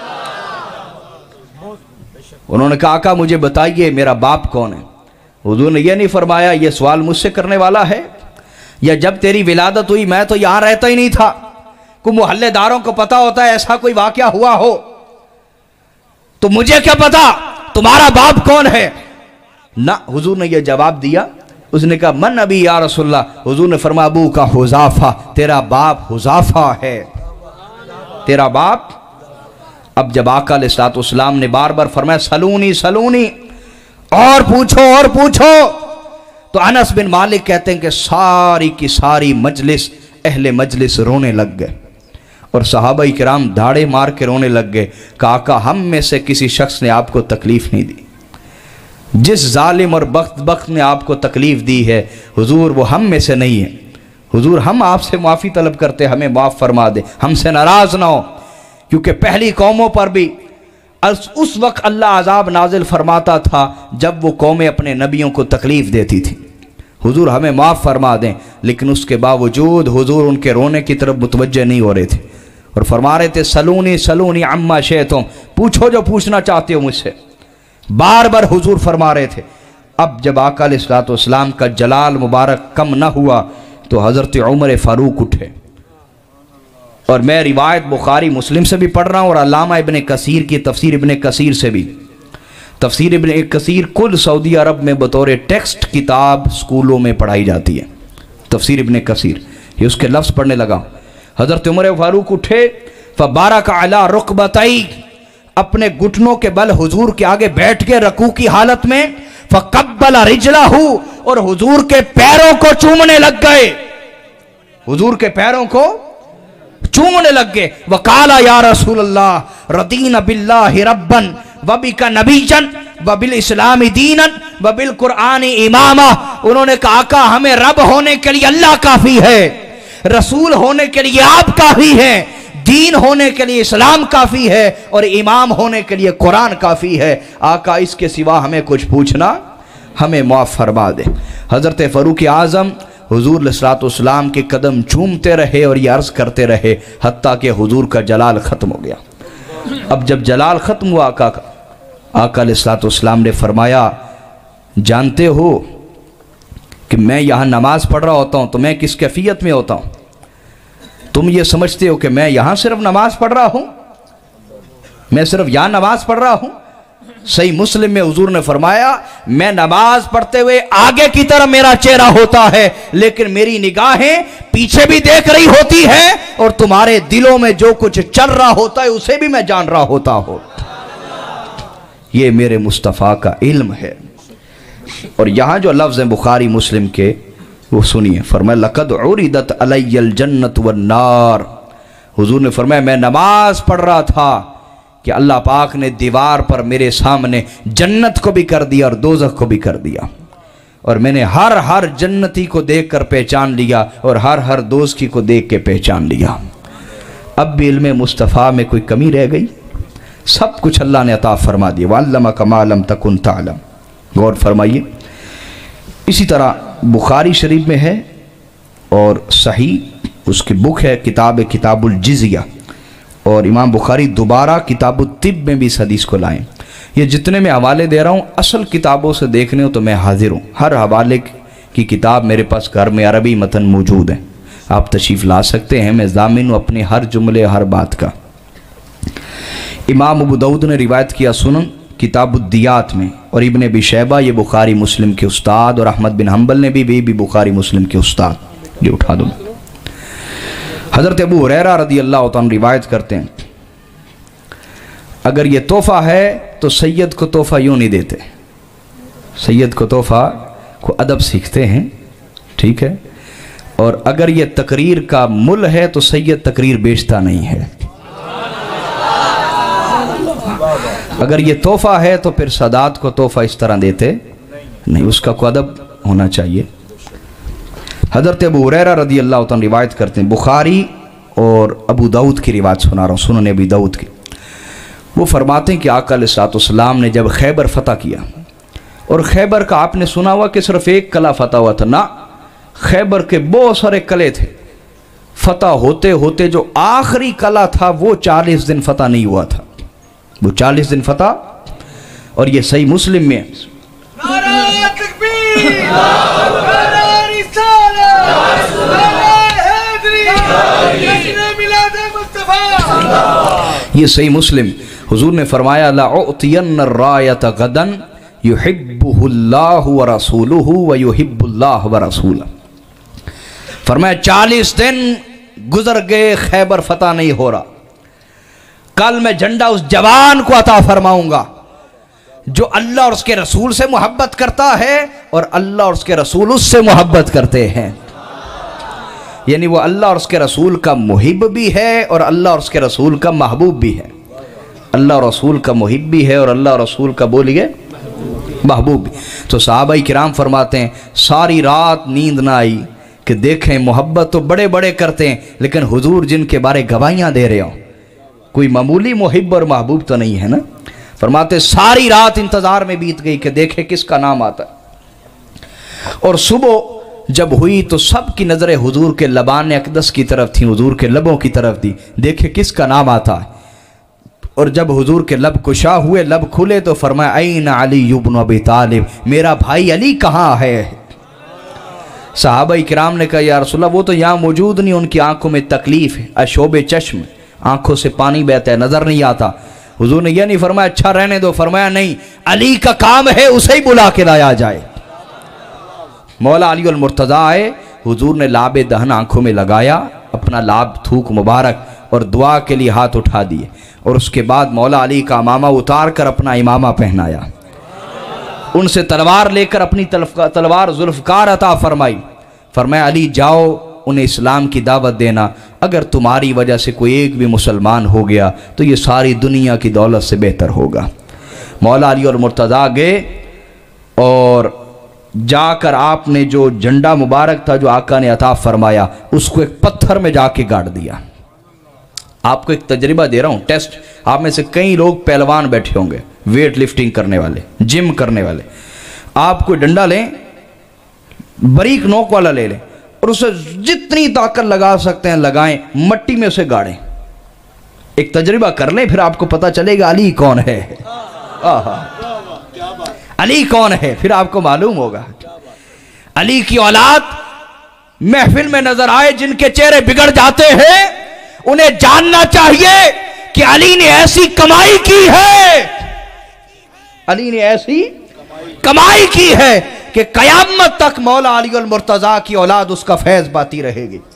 انہوں نے کہا آقا مجھے بتائیے میرا باپ کون ہے. حضور نے یہ نہیں فرمایا یہ سوال مجھ سے کرنے والا ہے, یا جب تیری ولادت ہوئی میں تو یہاں رہتا ہی نہیں تھا, کوئی محلے داروں کو پتا ہوتا ہے ایسا کوئی واقعہ ہوا ہو, تو مجھے کیا پتا تمہارا باپ کون ہے؟ نہ, حضور نے یہ جواب دیا. اس نے کہا من ابی یا رسول اللہ, حضور نے فرمایا ابو کا حذافہ, تیرا باپ حذافہ ہے, تیرا باپ. اب جب آقا علیہ الصلوۃ والسلام نے بار بار فرمایا سلونی سلونی, اور پوچھو اور پوچھو, تو انس بن مالک کہتے ہیں کہ ساری کی ساری مجلس, اہل مجلس رونے لگ گئے اور صحابہ کرام دھاڑے مار کے رونے لگ گئے کہ آقا ہم میں سے کسی شخص نے آپ کو تکلیف نہیں دی, جس ظالم اور بخت بخت نے آپ کو تکلیف دی ہے حضور وہ ہم میں سے نہیں ہے. حضور ہم آپ سے معافی طلب کرتے, ہمیں معاف فرما دے, ہم سے ناراض نہ ہو, کیونکہ پہلی قوموں پر بھی اس وقت اللہ عذاب نازل فرماتا تھا جب وہ قومیں اپنے نبیوں کو تکلیف دیتی تھی. حضور ہمیں معاف فرما دیں, لیکن اس کے باوجود حضور ان کے رونے کی طرف متوجہ نہیں ہو رہے تھے اور فرما رہے تھے سلونی سلونی عما شئتم, پوچھو جو پوچھنا چاہتے ہو مجھ سے, بار بار حضور فرما رہے تھے. اب جب آقا علیہ الصلوۃ والسلام کا جلال مبارک کم نہ ہوا تو حضرت عمر فاروق اٹھے, اور میں روایت بخاری مسلم سے بھی پڑھ رہا ہوں اور علامہ ابن کثیر کی تفسیر ابن کثیر سے بھی. تفسیر ابن کثیر کل سعودی عرب میں بطور ٹیکسٹ کتاب سکولوں میں پڑھائی جاتی ہے, تفسیر ابن کثیر, یہ اس کے لفظ پڑھنے لگا. حضرت عمر فاروق اٹھے, فبارک علی رکبتئی, اپنے گھٹنوں کے بل حضور کے آگے بیٹھ کے رکوع کی حالت میں, فقبل رجلہ, اور حضور کے پیروں کو چومنے لگ گئے, حضور کے پیروں کو چومنے لگ گئے. وقالا یا رسول اللہ رضینا باللہ ربا وبک نبیا وبالاسلام دینا وبالقرآن اماما. انہوں نے کہا آقا ہمیں رب ہونے کے لیے اللہ کافی ہے, رسول ہونے کے لیے آپ کافی ہیں, دین ہونے کے لیے اسلام کافی ہے, اور امام ہونے کے لیے قرآن کافی ہے. آقا اس کے سوا ہمیں کچھ پوچھنا, ہمیں معاف فرما دے. حضرت فاروق اعظم حضور علیہ الصلوۃ والسلام کے قدم چومتے رہے اور یہ عرض کرتے رہے حتیٰ کہ حضور کا جلال ختم ہو گیا. اب جب جلال ختم ہوا آقا کا, آقا علیہ الصلوۃ والسلام نے فرمایا جانتے ہو کہ میں یہاں نماز پڑھ رہا ہوتا ہوں تو میں کس کیفیت میں ہوتا ہوں؟ تم یہ سمجھتے ہو کہ میں یہاں صرف نماز پڑھ رہا ہوں, میں صرف یہاں نماز پڑھ رہا ہوں؟ صحیح مسلم میں حضور نے فرمایا میں نماز پڑھتے ہوئے آگے کی طرف میرا چہرہ ہوتا ہے, لیکن میری نگاہیں پیچھے بھی دیکھ رہی ہوتی ہے, اور تمہارے دلوں میں جو کچھ چل رہا ہوتا ہے اسے بھی میں جان رہا ہوتا ہوں. یہ میرے مصطفیٰ کا علم ہے. اور یہاں جو لفظ ہیں بخاری مسلم کے وہ سنیے، فرمایا لقد عرضت علی الجنت والنار، حضور نے فرمایا میں نماز پڑھ رہا تھا کہ اللہ پاک نے دیوار پر میرے سامنے جنت کو بھی کر دیا اور دوزخ کو بھی کر دیا، اور میں نے ہر ہر جنتی کو دیکھ کر پہچان لیا اور ہر ہر دوزخی کو دیکھ کے پہچان لیا۔ اب بھی علم مصطفیٰ میں کوئی کمی رہ گئی؟ سب کچھ اللہ نے عطا فرما دیا۔ وَعَلَّمَكَ مَا لَمْ تَكُنْ تَعْلَمْ، غور فرمائیے۔ اسی طرح بخاری شریف میں ہے اور صحیح اس کی بک ہے کتاب کتاب الجزیہ، اور امام بخاری دوبارہ کتاب الطب میں بھی اس حدیث کو لائیں۔ یہ جتنے میں حوالے دے رہا ہوں اصل کتابوں سے دیکھنے ہو تو میں حاضر ہوں، ہر حوالے کی کتاب میرے پاس گھر میں عربی متن موجود ہیں، آپ تشریف لا سکتے ہیں، میں ضامن ہوں اپنے ہر جملے ہر بات کا۔ امام ابو داؤد نے روایت کیا سنن کتاب الدیات میں، اور ابن ابی شیبہ یہ بخاری مسلم کے استاد، اور احمد بن حنبل نے بھی بھی بخاری مسلم کے استاد، یہ اٹھا دوں۔ حضرت ابو ہریرہ رضی اللہ عنہ روایت کرتے ہیں اگر یہ تحفہ ہے تو سید کو تحفہ یوں نہیں دیتے، سید کو تحفہ کو ادب سیکھتے ہیں، ٹھیک ہے، اور اگر یہ تقریر کا مل ہے تو سید تقریر بیچتا نہیں ہے، اگر یہ تحفہ ہے تو پھر سادات کو تحفہ اس طرح دیتے نہیں، اس کا کوئی ادب ہونا چاہیے۔ حضرت ابو ہریرہ رضی اللہ عنہ روایت کرتے ہیں، بخاری اور ابو داؤد کی روایت سنا رہا ہوں، سنن ابی داؤد کی، وہ فرماتے ہیں کہ آقا علیہ الصلوۃ والسلام نے جب خیبر فتح کیا، اور خیبر کا آپ نے سنا ہوا کہ صرف ایک قلعہ فتح ہوا تھا، نہ خیبر کے بہت سارے قلعے تھے، فتح ہوتے ہوتے جو آخری قلعہ تھا وہ چالیس دن فتح نہیں ہوا تھا، وہ چالیس دن فتح، اور یہ صحیح مسلم میں نعرہ تکبیر، نعرہ رسالت، نعرہ حیدری، جشن میلاد مصطفیٰ، یہ صحیح مسلم، حضور نے فرمایا لَأُعْطِيَنَّ الرَّایَةَ غَدًا يُحِبُّهُ اللَّهُ وَرَسُولُهُ وَيُحِبُّ اللَّهُ وَرَسُولُهُ، فرمایا چالیس دن گزر گئے خیبر فتح نہیں ہو رہا، کل میں جھنڈا اس جوان کو عطا فرماؤں گا جو اللہ اور اس کے رسول سے محبت کرتا ہے اور اللہ اور اس کے رسول اس سے محبت کرتے ہیں، یعنی وہ اللہ اور اس کے رسول کا محب بھی ہے اور اللہ اور اس کے رسول کا محبوب بھی ہے، اللہ اور رسول کا محب بھی ہے اور اللہ اور رسول کا بولیے محبوب بھی۔ تو صحابہ کرام فرماتے ہیں ساری رات نیند نہ آئی کہ دیکھیں محبت تو بڑے بڑے کرتے ہیں لیکن حضور جن کے بارے گواہیاں دے رہے ہوں کوئی معمولی محب اور محبوب تو نہیں ہے نا، فرماتے ساری رات انتظار میں بیت گئی کہ دیکھیں کس کا نام آتا ہے، اور صبح جب ہوئی تو سب کی نظریں حضور کے لبان اقدس کی طرف تھیں، حضور کے لبوں کی طرف تھی، دیکھیں کس کا نام آتا ہے، اور جب حضور کے لب کشا ہوئے لب کھلے تو فرمایا این علی ابن ابی طالب، میرا بھائی علی کہاں ہے؟ صحابہ کرام نے کہا یا رسول اللہ وہ تو یہاں موجود نہیں، ان کی آنکھوں میں تکلیف ہے، اشوب چشم، آنکھوں سے پانی بہتا ہے، نظر نہیں آتا۔ حضور نے یہ نہیں فرمایا اچھا رہنے دو، فرمایا نہیں علی کا کام ہے اسے ہی بلا کے لایا جائے۔ مولا علی المرتضیٰ آئے، حضور نے لاب دہن آنکھوں میں لگایا، اپنا لاب تھوک مبارک اور دعا کے لیے ہاتھ اٹھا دیے، اور اس کے بعد مولا علی کا امامہ اتار کر اپنا امامہ پہنایا، ان سے تلوار لے کر اپنی تلوار ذوالفقار عطا فرمائی، فرمایا علی جاؤ انہیں اسلام کی دعوت دینا، اگر تمہاری وجہ سے کوئی ایک بھی مسلمان ہو گیا تو یہ ساری دنیا کی دولت سے بہتر ہوگا۔ مولا علی اور مرتضیٰ گئے اور جا کر آپ نے جو جھنڈا مبارک تھا جو آقا نے عطا فرمایا اس کو ایک پتھر میں جا کے گاڑ دیا۔ آپ کو ایک تجربہ دے رہا ہوں، ٹیسٹ، آپ میں سے کئی لوگ پہلوان بیٹھے ہوں گے، ویٹ لفٹنگ کرنے والے، جم کرنے والے، آپ کوئی ڈنڈا لیں، باریک نوک والا لے لیں اور اسے جتنی طاقت لگا سکتے ہیں لگائیں، مٹی میں اسے گاڑیں، ایک تجربہ کر لیں، پھر آپ کو پتہ چلے گا علی کون ہے، علی کون ہے، پھر آپ کو معلوم ہوگا۔ علی کی اولاد محفل میں نظر آئے جن کے چہرے بگڑ جاتے ہیں، انہیں جاننا چاہیے کہ علی نے ایسی کمائی کی ہے، علی نے ایسی کمائی کی ہے کہ قیامت تک مولا علی المرتضیٰ کی اولاد اس کا فیض پاتی رہے گی۔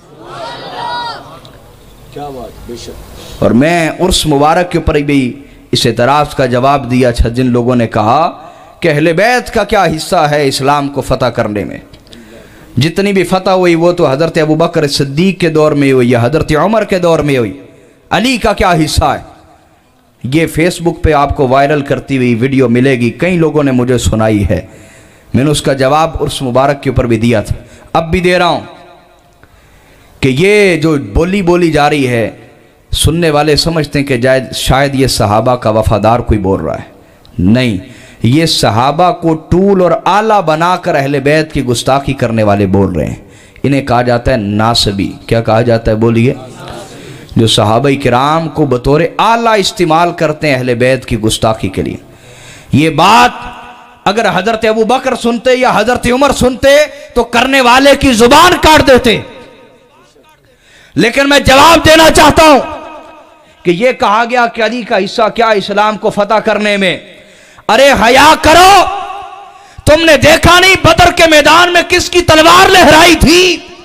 اور میں عرس مبارک کے اوپر بھی اس اعتراض کا جواب دیا، اچھا جن لوگوں نے کہا کہ اہل بیت کا کیا حصہ ہے اسلام کو فتح کرنے میں. جتنی بھی فتح ہوئی وہ تو حضرت ابو بکر صدیق کے دور میں ہوئی یا حضرت عمر کے دور میں ہوئی. علی کا کیا حصہ ہے؟ یہ فیس بک پہ آپ کو وائرل کرتی ہوئی ویڈیو ملے گی، کئی لوگوں نے مجھے سنائی ہے. میں نے اس کا جواب عرس مبارک کے اوپر بھی دیا تھا، اب بھی دے رہا ہوں کہ یہ جو بولی بولی جا رہی ہے، سننے والے سمجھتے ہیں کہ شاید یہ صحابہ کا وفادار کوئی بول رہا ہے. نہیں، یہ صحابہ کو ٹول اور آلہ بنا کر اہل بیت کی گستاخی کرنے والے بول رہے ہیں. انہیں کہا جاتا ہے ناسبی. کیا کہا جاتا ہے بولیے؟ جو صحابہ کرام کو بطور آلہ استعمال کرتے ہیں اہل بیت کی گستاخی کے لیے. یہ بات اگر حضرت ابو بکر سنتے یا حضرت عمر سنتے تو کرنے والے کی زبان کاٹ دیتے. لیکن میں جواب دینا چاہتا ہوں کہ یہ کہا گیا کہ علی کا حصہ کیا اسلام کو فتح کرنے میں. ارے حیا کرو، تم نے دیکھا نہیں بدر کے میدان میں کس کی تلوار لہرائی تھی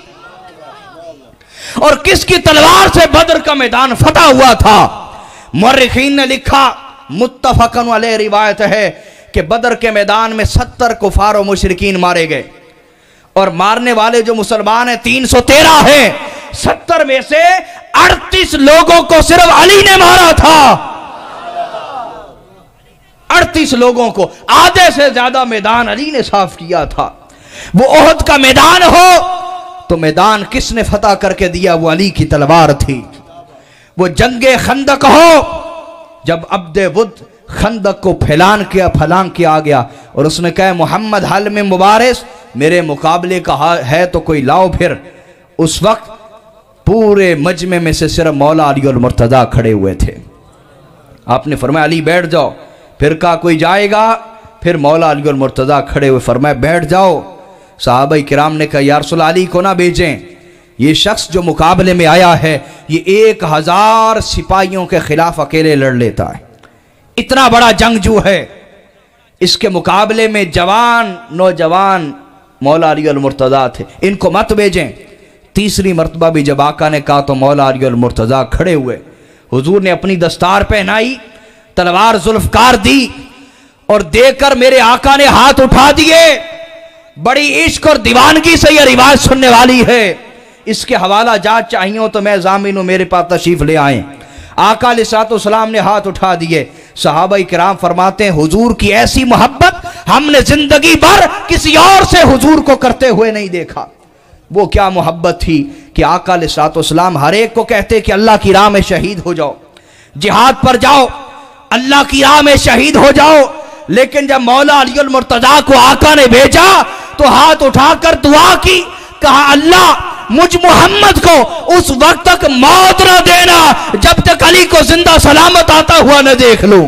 اور کس کی تلوار سے بدر کا میدان فتح ہوا تھا؟ مورخین نے لکھا، متفقن علیہ روایت ہے کہ بدر کے میدان میں ستر کفار و مشرکین مارے گئے، اور مارنے والے جو مسلمان ہیں تین سو تیرہ ہیں. ستر میں سے اڑتیس لوگوں کو صرف علی نے مارا تھا. اڑتیس لوگوں کو، آدھے سے زیادہ میدان علی نے صاف کیا تھا. وہ احد کا میدان ہو تو میدان کس نے فتح کر کے دیا؟ وہ علی کی تلوار تھی. وہ جنگ خندق ہو، جب عبد ود خندق کو پھیلان کیا پھلان کیا گیا اور اس نے کہا محمد حل میں مبارس، میرے مقابلے کا ہے تو کوئی لاؤ. پھر اس وقت پورے مجمع میں سے صرف مولا علی المرتضیٰ کھڑے ہوئے تھے. آپ نے فرمایا علی بیٹھ جاؤ. پھر کہا کوئی جائے گا؟ پھر مولا علی المرتضیٰ کھڑے ہوئے فرمایا بیٹھ جاؤ. صحابہ کرام نے کہا یا رسول اللہ علی کو نہ بھیجیں، یہ شخص جو مقابلے میں آیا ہے یہ ایک ہزار سپاہیوں کے خلاف اکیلے لڑ لیتا ہے، اتنا بڑا جنگجو ہے. اس کے مقابلے میں جوان نوجوان مولا علی المرتضیٰ تھے، ان کو مت بھیجیں. تیسری مرتبہ بھی جب آقا نے کہا تو مولا علی المرتضیٰ کھڑے ہوئے. حضور نے اپنی دستار پہنائی، تلوار ذوالفقار دی اور دے کر میرے آقا نے ہاتھ اٹھا دیے. بڑی عشق اور دیوانگی سے یہ روایت سننے والی ہے. اس کے حوالہ جات چاہیے تو میں ضامن ہوں، میرے پاس تشریف لے آئیں. آقا علیہ الصلوۃ والسلام نے ہاتھ اٹھا دیے. صحابہ کرام فرماتے ہیں حضور کی ایسی محبت ہم نے زندگی بھر کسی اور سے حضور کو کرتے ہوئے نہیں دیکھا. وہ کیا محبت تھی کہ آقا علیہ الصلوۃ والسلام ہر ایک کو کہتے کہ اللہ کی راہ میں شہید ہو جاؤ، جہاد پر جاؤ، اللہ کی راہ میں شہید ہو جاؤ. لیکن جب مولا علی المرتضیٰ کو آقا نے بھیجا تو ہاتھ اٹھا کر دعا کی، کہا اللہ مجھ محمد کو اس وقت تک موت نہ دینا جب تک علی کو زندہ سلامت آتا ہوا نہ دیکھ لوں.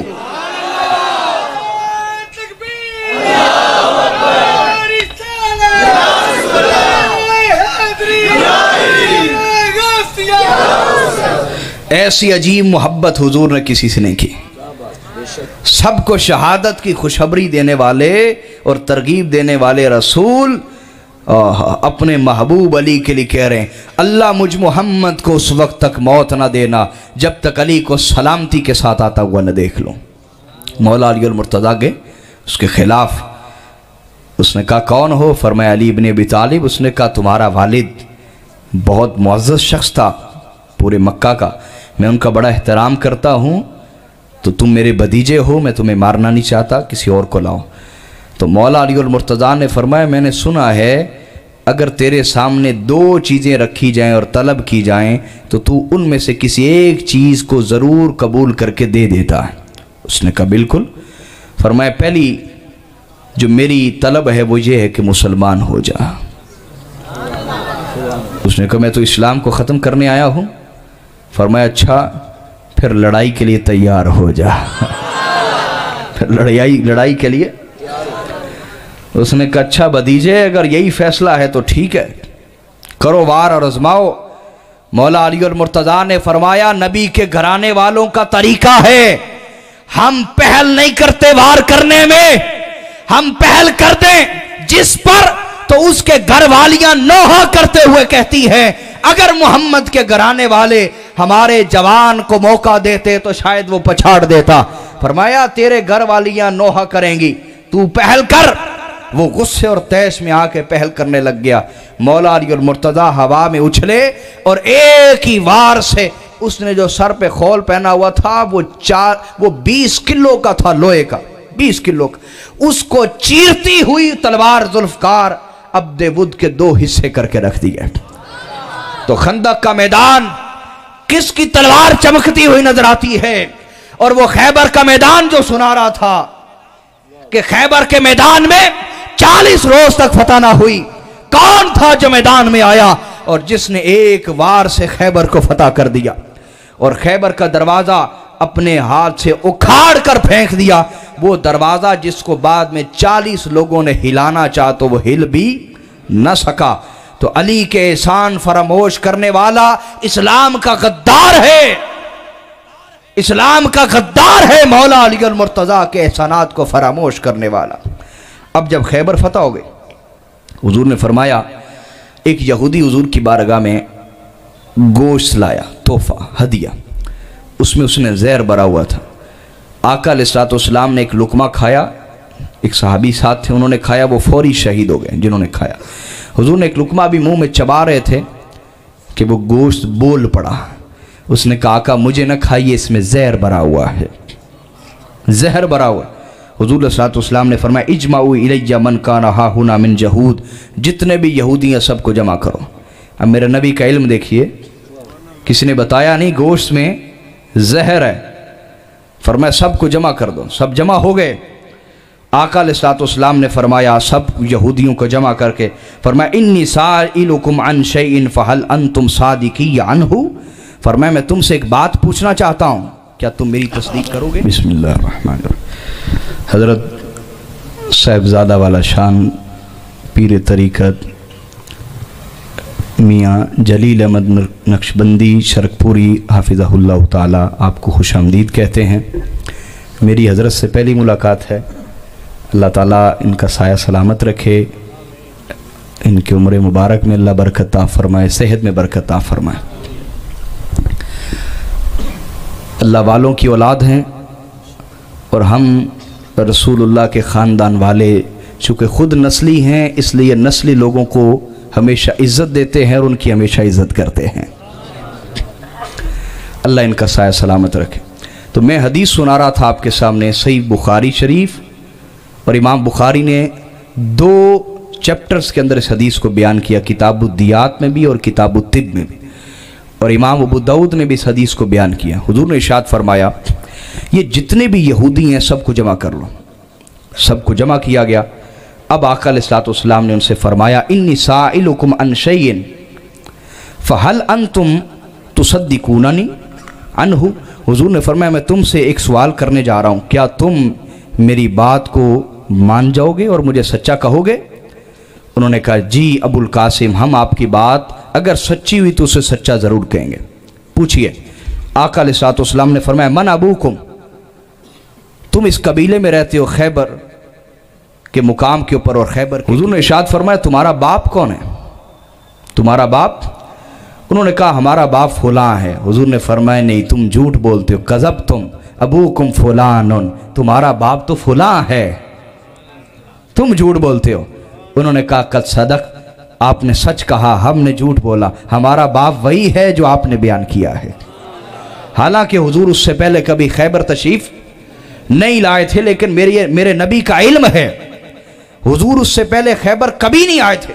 ایسی عجیب محبت حضور نے کسی سے نہیں کی. سب کو شہادت کی خوشخبری دینے والے اور ترغیب دینے والے رسول اپنے محبوب علی کے لیے کہہ رہے ہیں اللہ مجھ محمد کو اس وقت تک موت نہ دینا جب تک علی کو سلامتی کے ساتھ آتا ہوا نہ دیکھ لوں. مولا علی المرتضیٰ گئے اس کے خلاف. اس نے کہا کون ہو؟ فرمایا علی ابن ابی طالب. اس نے کہا تمہارا والد بہت معزز شخص تھا پورے مکہ کا، میں ان کا بڑا احترام کرتا ہوں، تو تم میرے بھتیجے ہو، میں تمہیں مارنا نہیں چاہتا، کسی اور کو لاؤ. تو مولا علی المرتضیٰ نے فرمایا میں نے سنا ہے اگر تیرے سامنے دو چیزیں رکھی جائیں اور طلب کی جائیں تو تو ان میں سے کسی ایک چیز کو ضرور قبول کر کے دے دیتا ہے. اس نے کہا بالکل. فرمایا پہلی جو میری طلب ہے وہ یہ ہے کہ مسلمان ہو جا. اس نے کہا میں تو اسلام کو ختم کرنے آیا ہوں. فرمایا اچھا پھر لڑائی کے لیے تیار ہو جا. پھر لڑائی لڑائی کے لیے. اس نے کہا اچھا بھتیجے اگر یہی فیصلہ ہے تو ٹھیک ہے، کرو وار اور آزماؤ. مولا علی المرتضیٰ نے فرمایا نبی کے گھرانے والوں کا طریقہ ہے ہم پہل نہیں کرتے وار کرنے میں، ہم پہل کر دیں جس پر تو اس کے گھر والیاں نوحہ کرتے ہوئے کہتی ہیں اگر محمد کے گھرانے والے ہمارے جوان کو موقع دیتے تو شاید وہ پچھاڑ دیتا. فرمایا تیرے گھر والیاں نوحہ کریں گی، تو پہل کر۔ وہ غصے اور تیش میں آ کے پہل کرنے لگ گیا۔ مولا علی المرتضیٰ ہوا میں اچھلے اور ایک ہی وار سے اس نے جو سر پہ خول پہنا ہوا تھا وہ چار وہ بیس کلو کا تھا، لوہے کا، بیس کلو کا، اس کو چیرتی ہوئی تلوار ذوالفقار عبد ود کے دو حصے کر کے رکھ دیا۔ تو خندق کا میدان کس کی تلوار چمکتی ہوئی نظر آتی ہے؟ اور وہ خیبر کا میدان جو سنا رہا تھا کہ خیبر کے میدان میں چالیس روز تک فتح نہ ہوئی، کون تھا جو میدان میں آیا اور جس نے ایک وار سے خیبر کو فتح کر دیا اور خیبر کا دروازہ اپنے ہاتھ سے اکھاڑ کر پھینک دیا؟ وہ دروازہ جس کو بعد میں چالیس لوگوں نے ہلانا چاہ تو وہ ہل بھی نہ سکا۔ تو علی کے احسان فراموش کرنے والا اسلام کا غدار ہے، اسلام کا غدار ہے مولا علی المرتضیٰ کے احسانات کو فراموش کرنے والا۔ اب جب خیبر فتح ہو گئی، حضور نے فرمایا ایک یہودی حضور کی بارگاہ میں گوشت لایا، تحفہ، ہدیہ، اس میں اس نے زہر بھرا ہوا تھا۔ آقا علیہ الصلوۃ والسلام نے ایک لقمہ کھایا، ایک صحابی ساتھ تھے، انہوں نے کھایا، وہ فوری شہید ہو گئے جنہوں نے کھایا۔ حضور نے ایک لقمہ بھی منہ میں چبا رہے تھے کہ وہ گوشت بول پڑا۔ اس نے کہا آقا مجھے نہ کھائیے، اس میں زہر بھرا ہوا ہے، زہر بھرا ہوا ہے۔ حضور علیہ الصلوۃ والسلام نے فرمایا اجمعوا الی من کان ہا ہنا من جہود، جتنے بھی یہودی ہیں سب کو جمع کرو۔ اب میرے نبی کا علم دیکھیے، کسی نے بتایا نہیں گوشت میں زہر ہے، فرمایا سب کو جمع کر دو، سب جمع ہو گئے۔ آقا علیہ الصلوۃ والسلام نے فرمایا سب یہودیوں کو جمع کر کے فرمایا انی سائلکم عن شیء فہل انتم صادقی عنہ، فرمایا میں تم سے ایک بات پوچھنا چاہتا ہوں، کیا تم میری تصدیق کرو گے؟ بسم اللہ الرحمن الرحیم۔ حضرت صاحبزادہ والا شان پیر طریقت میاں جلیل احمد نقشبندی شرکپوری حافظہ اللہ تعالیٰ آپ کو خوش آمدید کہتے ہیں۔ میری حضرت سے پہلی ملاقات ہے، اللہ تعالیٰ ان کا سایہ سلامت رکھے، ان کی عمر مبارک میں اللہ برکت عطا فرمائے، صحت میں برکت عطا فرمائے۔ اللہ والوں کی اولاد ہیں اور ہم رسول اللہ کے خاندان والے چونکہ خود نسلی ہیں اس لیے نسلی لوگوں کو ہمیشہ عزت دیتے ہیں اور ان کی ہمیشہ عزت کرتے ہیں۔ اللہ ان کا سایہ سلامت رکھے۔ تو میں حدیث سنا رہا تھا آپ کے سامنے، صحیح بخاری شریف، اور امام بخاری نے دو چیپٹرز کے اندر اس حدیث کو بیان کیا، کتاب الدیات میں بھی اور کتاب الطب میں بھی، اور امام ابو داؤد نے بھی اس حدیث کو بیان کیا۔ حضور نے ارشاد فرمایا یہ جتنے بھی یہودی ہیں سب کو جمع کر لو، سب کو جمع کیا گیا۔ اب آقا علیہ الصلوۃ والسلام نے ان سے فرمایا انی سائلکم عن شیء فہل انتم تصدقوننی عنہ، حضور نے فرمایا میں تم سے ایک سوال کرنے جا رہا ہوں، کیا تم میری بات کو مان جاؤ گے اور مجھے سچا کہو گے؟ انہوں نے کہا جی ابو القاسم، ہم آپ کی بات اگر سچی ہوئی تو اسے سچا ضرور کہیں گے، پوچھئے۔ آقا علیہ الصلوۃ والسلام نے فرمایا من ابوکم، تم اس قبیلے میں رہتے ہو خیبر کے مقام کے اوپر اور خیبر کے، حضور نے ارشاد فرمایا تمہارا باپ کون ہے؟ تمہارا باپ؟ انہوں نے کہا ہمارا باپ فلاں ہے۔ حضور نے فرمایا نہیں تم جھوٹ بولتے ہو، کذبتم ابوکم فلان، تمہارا باپ تو فلاں ہے، تم جھوٹ بولتے ہو۔ انہوں نے کہا قد صدق، آپ نے سچ کہا، ہم نے جھوٹ بولا، ہمارا باپ وہی ہے جو آپ نے بیان کیا ہے۔ حالانکہ حضور اس سے پہلے کبھی خیبر تشریف نہیں لائے تھے، لیکن میرے میرے نبی کا علم ہے حضور اس سے پہلے خیبر کبھی نہیں آئے تھے،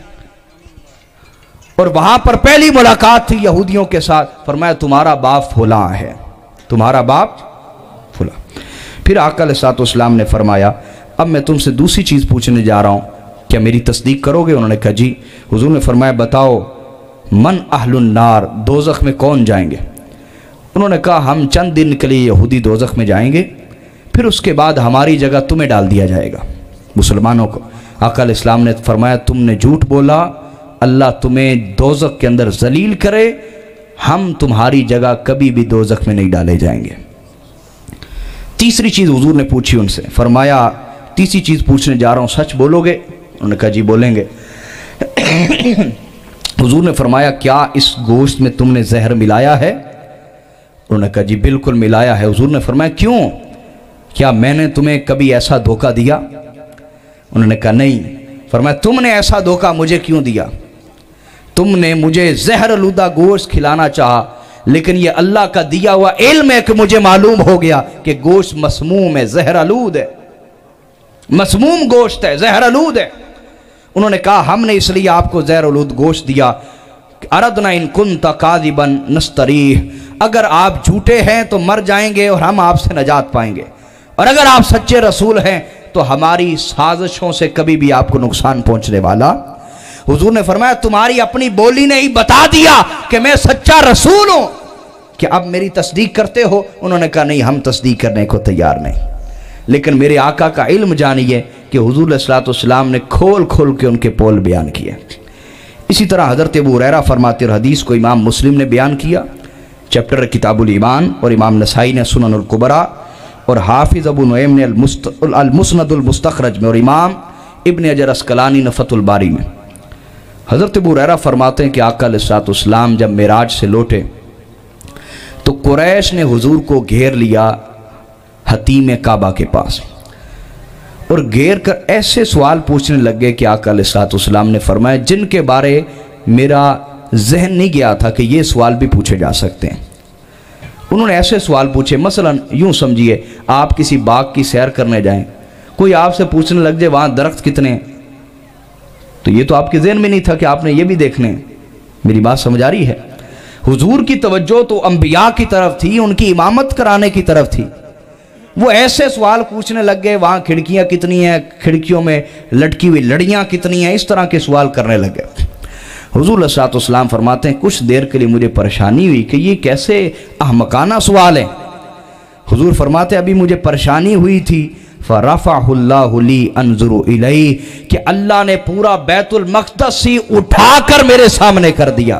اور وہاں پر پہلی ملاقات تھی یہودیوں کے ساتھ۔ فرمایا تمہارا باپ فلاں ہے، تمہارا باپ فلاں۔ پھر آقا علیہ الصلوۃ والسلام نے فرمایا اب میں تم سے دوسری چیز پوچھنے جا رہا ہوں، کیا میری تصدیق کرو گے؟ انہوں نے کہا جی۔ حضور نے فرمایا بتاؤ من اہل النار، دوزخ میں کون جائیں گے؟ انہوں نے کہا ہم چند دن کے لیے یہودی دوزخ میں جائیں گے، پھر اس کے بعد ہماری جگہ تمہیں ڈال دیا جائے گا، مسلمانوں کو۔ آقا علیہ السلام نے فرمایا تم نے جھوٹ بولا، اللہ تمہیں دوزخ کے اندر ذلیل کرے، ہم تمہاری جگہ کبھی بھی دوزخ میں نہیں ڈالے جائیں گے۔ تیسری چیز حضور نے پوچھی ان سے، فرمایا تیسری چیز پوچھنے جا رہا ہوں، سچ بولو گے؟ انہوں نے کہا جی بولیں گے۔ حضور نے فرمایا کیا اس گوشت میں تم نے زہر ملایا ہے؟ انہوں نے کہا جی بالکل ملایا ہے۔ حضور نے فرمایا کیوں؟ کیا میں نے تمہیں کبھی ایسا دھوکہ دیا؟ انہوں نے کہا نہیں. فرمایا تم نے ایسا دھوکہ مجھے کیوں دیا؟ تم نے مجھے زہر آلودہ گوشت کھلانا چاہا، لیکن یہ اللہ کا دیا ہوا علم ہے کہ مجھے معلوم ہو گیا کہ گوشت مسموم ہے، زہر آلود ہے، مسموم گوشت ہے، زہر آلود ہے. انہوں نے کہا ہم نے اس لیے آپ کو زہر آلود گوشت دیا، اردنا ان کنت کاذبا نستریح، اگر آپ جھوٹے ہیں تو مر جائیں گے اور ہم آپ سے نجات پائیں گے، اور اگر آپ سچے رسول ہیں تو ہماری سازشوں سے کبھی بھی آپ کو نقصان پہنچنے والا. حضور نے فرمایا تمہاری اپنی بولی نے ہی بتا دیا کہ میں سچا رسول ہوں، کہ اب میری تصدیق کرتے ہو؟ انہوں نے کہا نہیں، ہم تصدیق کرنے کو تیار نہیں، لیکن میرے آقا کا علم جانیے کہ حضور علیہ الصلوۃ والسلام نے کھول کھول کے ان کے پول بیان کیے. اسی طرح حضرت ابو ہریرہ فرماتے اور حدیث کو امام مسلم نے بیان کیا، چیپٹر کتاب الایمان، اور امام نسائی نے سنن الکبریٰ، اور حافظ ابو نعیم نے المسند المستخرج میں، اور امام ابن حجر اسقلانی نے فتح الباری میں. حضرت ابو ہریرہ فرماتے ہیں کہ آقا علیہ الصلوۃ والسلام جب معراج سے لوٹے تو قریش نے حضور کو گھیر لیا حتیم کعبہ کے پاس، اور گھیر کر ایسے سوال پوچھنے لگے کہ آقا علیہ الصلوۃ والسلام نے فرمایا جن کے بارے میرا ذہن نہیں گیا تھا کہ یہ سوال بھی پوچھے جا سکتے ہیں. انہوں نے ایسے سوال پوچھے، مثلا یوں سمجھیے آپ کسی باغ کی سیر کرنے جائیں، کوئی آپ سے پوچھنے لگ جائے وہاں درخت کتنے ہیں، تو یہ تو آپ کے ذہن میں نہیں تھا کہ آپ نے یہ بھی دیکھنے ہیں. میری بات سمجھ آ رہی ہے؟ حضور کی توجہ تو انبیاء کی طرف تھی، ان کی امامت کرانے کی طرف تھی. وہ ایسے سوال پوچھنے لگ گئے وہاں کھڑکیاں کتنی ہیں، کھڑکیوں میں لٹکی ہوئی لڑیاں کتنی ہیں، اس طرح کے سوال کرنے لگ گئے. حضور علیہ الصلوۃ والسلام فرماتے ہیں کچھ دیر کے لیے مجھے پریشانی ہوئی کہ یہ کیسے احمقانہ سوال ہیں. حضور فرماتے ہیں ابھی مجھے پریشانی ہوئی تھی، فَرَفَعُ اللَّهُ لِي أَنظُرُ إِلَيْهِ، کہ اللہ نے پورا بیت المقدس ہی اٹھا کر میرے سامنے کر دیا.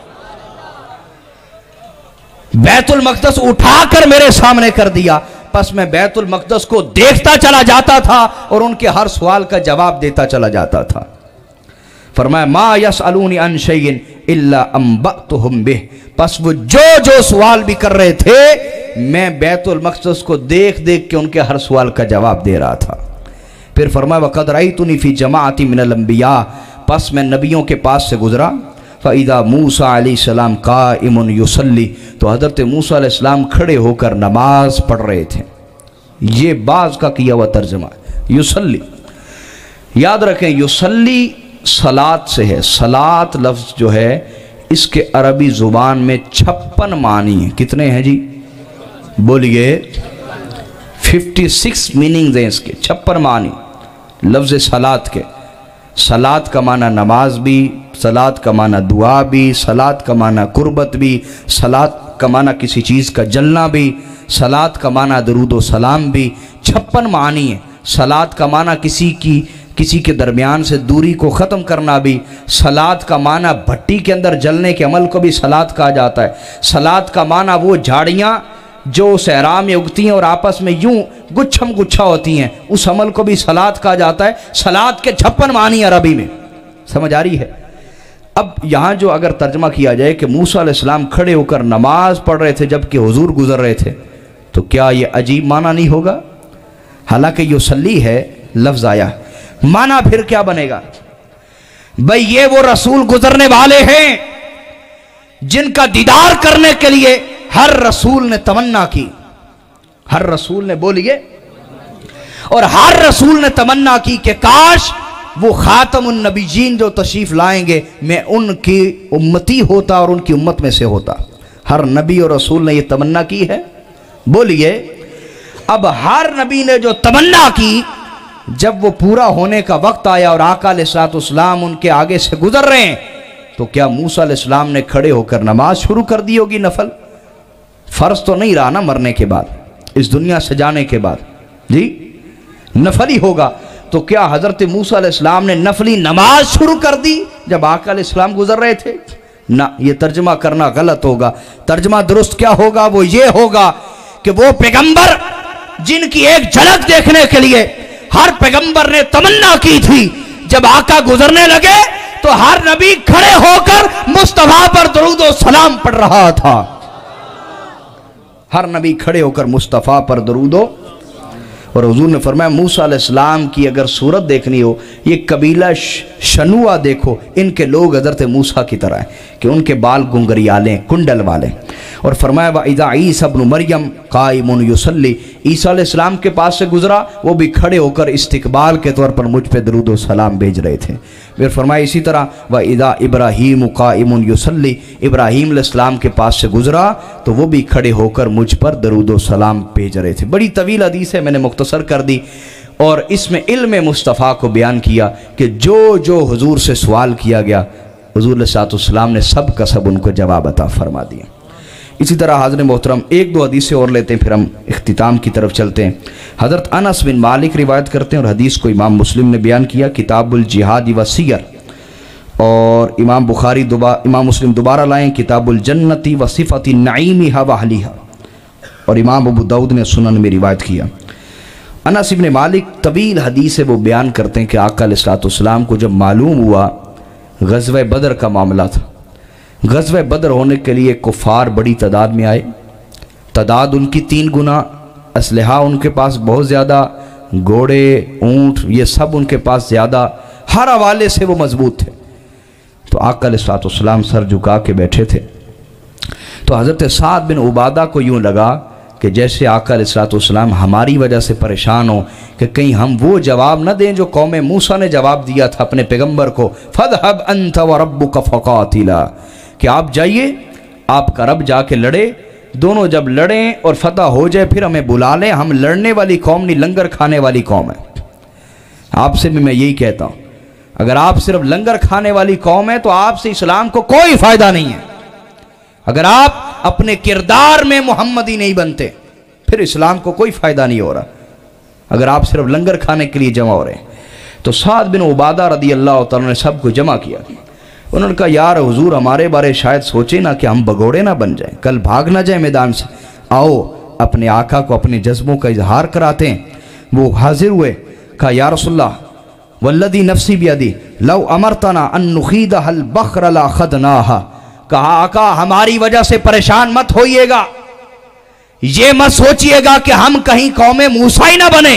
بیت المقدس اٹھا کر میرے سامنے کر دیا، پس میں بیت المقدس کو دیکھتا چلا جاتا تھا اور ان کے ہر سوال کا جواب دیتا چلا جاتا تھا. فرمایا ما یسألونی عن شیء الا انبأتهم به، پس وہ جو جو سوال بھی کر رہے تھے میں بیت المقدس کو دیکھ دیکھ کے ان کے ہر سوال کا جواب دے رہا تھا. پھر فرمایا وقد رأیتنی فی جماعت من الانبیاء، پس میں نبیوں کے پاس سے گزرا، فَإِذَا موسیٰ علیہ السلام قائم یصلی، تو حضرت موسیٰ علیہ السلام کھڑے ہو کر نماز پڑھ رہے تھے. یہ بعض کا کیا ہوا ترجمہ ہے یصلی. یاد رکھیں یصلی صلاۃ سے ہے. صلاۃ لفظ جو ہے اس کے عربی زبان میں چھپن معنی ہیں. کتنے ہیں جی؟ بولیے. ففٹی سکس میننگز ہیں اس کے، چھپن معنی لفظ صلاۃ کے. صلاۃ کا معنی نماز بھی، صلاۃ کا معنی دعا بھی، صلاۃ کا معنی قربت بھی، صلاۃ کا معنی کسی چیز کا جلنا بھی، صلاۃ کا معنی درود و سلام بھی. چھپن معنی ہے. صلاۃ کا معنی کسی کی کسی کے درمیان سے دوری کو ختم کرنا بھی. صلاۃ کا معنی بھٹی کے اندر جلنے کے عمل کو بھی صلاۃ کہا جاتا ہے. صلاۃ کا معنی وہ جھاڑیاں جو صحرا میں اگتی ہیں اور آپس میں یوں گچھم گچھا ہوتی ہیں، اس عمل کو بھی صلاۃ کہا جاتا ہے. صلاۃ کے چھپن معنی عربی میں. سمجھ آ رہی ہے؟ اب یہاں جو اگر ترجمہ کیا جائے کہ موسیٰ علیہ السلام کھڑے ہو کر نماز پڑھ رہے تھے جبکہ حضور گزر رہے تھے، تو کیا یہ عجیب معنی نہیں ہوگا؟ حالانکہ یصلی ہے لفظ آیا، معنی پھر کیا بنے گا؟ بھئی یہ وہ رسول گزرنے والے ہیں جن کا دیدار کرنے کے لیے ہر رسول نے تمنا کی. ہر رسول نے بولیے، اور ہر رسول نے تمنا کی کہ کاش وہ خاتم النبیین جو تشریف لائیں گے میں ان کی امتی ہوتا اور ان کی امت میں سے ہوتا. ہر نبی اور رسول نے یہ تمنا کی ہے. بولیے. اب ہر نبی نے جو تمنا کی، جب وہ پورا ہونے کا وقت آیا اور آقا علیہ الصلوۃ والسلام ان کے آگے سے گزر رہے ہیں، تو کیا موسیٰ علیہ السلام نے کھڑے ہو کر نماز شروع کر دی ہوگی؟ نفل فرض تو نہیں رہا نا، مرنے کے بعد، اس دنیا سے جانے کے بعد جی نفل ہی ہوگا. تو کیا حضرت موسیٰ علیہ السلام نے نفلی نماز شروع کر دی جب آقا علیہ السلام گزر رہے تھے؟ نہ، یہ ترجمہ کرنا غلط ہوگا. ترجمہ درست کیا ہوگا؟ وہ یہ ہوگا کہ وہ پیغمبر جن کی ایک جھلک دیکھنے کے لیے ہر پیغمبر نے تمنا کی تھی، جب آقا گزرنے لگے تو ہر نبی کھڑے ہو کر مصطفیٰ پر درود و سلام پڑھ رہا تھا. ہر نبی کھڑے ہو کر مصطفیٰ پر درود و اور حضور نے فرمایا موسیٰ علیہ السلام کی اگر صورت دیکھنی ہو یہ قبیلہ شنوع دیکھو، ان کے لوگ حضرت موسیٰ کی طرح ہیں کہ ان کے بال گنگریالے کنڈل والے. اور فرمایا وَإِذَا عِيسَى ابْنُ مَرْيَمَ قَائِمٌ يُصَلِّي، عیسیٰ علیہ السلام کے پاس سے گزرا، وہ بھی کھڑے ہو کر استقبال کے طور پر مجھ پہ درود و سلام بھیج رہے تھے. پھر فرمایا اسی طرح وَإِذَا إِبْرَاهِيمُ قَائِمٌ يُصَلِّي، ابراہیم علیہ السلام کے پاس سے گزرا تو وہ بھی کھڑے ہو کر مجھ پر درود و سلام بھیج رہے تھے. بڑی طویل حدیث ہے، میں نے مختصر کر دی، اور اس میں علم مصطفیٰ کو بیان کیا کہ جو جو حضور سے سوال کیا گیا حضور علیہ السلام نے سب کا سب ان کو جواب عطا فرما دیا. اسی طرح حاضر محترم ایک دو حدیثیں اور لیتے ہیں پھر ہم اختتام کی طرف چلتے ہیں. حضرت انس بن مالک روایت کرتے ہیں اور حدیث کو امام مسلم نے بیان کیا کتاب الجہاد و سیر، اور امام بخاری دوبارہ امام مسلم دوبارہ لائیں کتاب الجنتی و صفت نعیمہا و اہلیہا، اور امام ابو داؤد نے سنن میں روایت کیا. انس بن مالک طویل حدیث ہے، وہ بیان کرتے ہیں کہ آقا علیہ السلام کو جب معلوم ہوا غزوہ بدر کا معاملہ تھا، غزوہ بدر ہونے کے لیے کفار بڑی تعداد میں آئے، تعداد ان کی تین گنا، اسلحہ ان کے پاس بہت زیادہ، گھوڑے اونٹ یہ سب ان کے پاس زیادہ، ہر حوالے سے وہ مضبوط تھے. تو آقا علیہ السلام سر جھکا کے بیٹھے تھے. تو حضرت سعد بن عبادہ کو یوں لگا کہ جیسے آقا علیہ السلام ہماری وجہ سے پریشان ہوں کہ کہیں ہم وہ جواب نہ دیں جو قوم موسیٰ نے جواب دیا تھا اپنے پیغمبر کو، فَاذْهَبْ أَنْتَ وَرَبُّكَ فَقَاتِلَا، کہ آپ جائیے آپ کا رب جا کے لڑے، دونوں جب لڑیں اور فتح ہو جائے پھر ہمیں بلا لیں، ہم لڑنے والی قوم نہیں لنگر کھانے والی قوم ہے. آپ سے بھی میں یہی کہتا ہوں، اگر آپ صرف لنگر کھانے والی قوم ہے تو آپ سے اسلام کو کوئی فائدہ نہیں ہے. اگر آپ اپنے کردار میں محمدی نہیں بنتے پھر اسلام کو کوئی فائدہ نہیں ہو رہا، اگر آپ صرف لنگر کھانے کے لیے جمع ہو رہے ہیں. تو سعد بن عبادہ رضی اللہ تعالیٰ نے سب کو جمع کیا. انہوں نے کہا یار حضور ہمارے بارے شاید سوچے نا کہ ہم بگوڑے نہ بن جائیں، کل بھاگ نہ جائیں میدان سے، آؤ اپنے آقا کو اپنے جذبوں کا اظہار کراتے ہیں. وہ حاضر ہوئے، کہا یا رسول اللہ والذی نفسی بیدی لو امرتنا ان نخیدہ البخر لاخذناہا، کہا آقا ہماری وجہ سے پریشان مت ہوئیے گا، یہ مت سوچئے گا کہ ہم کہیں قوم موسیٰ ہی نہ بنے.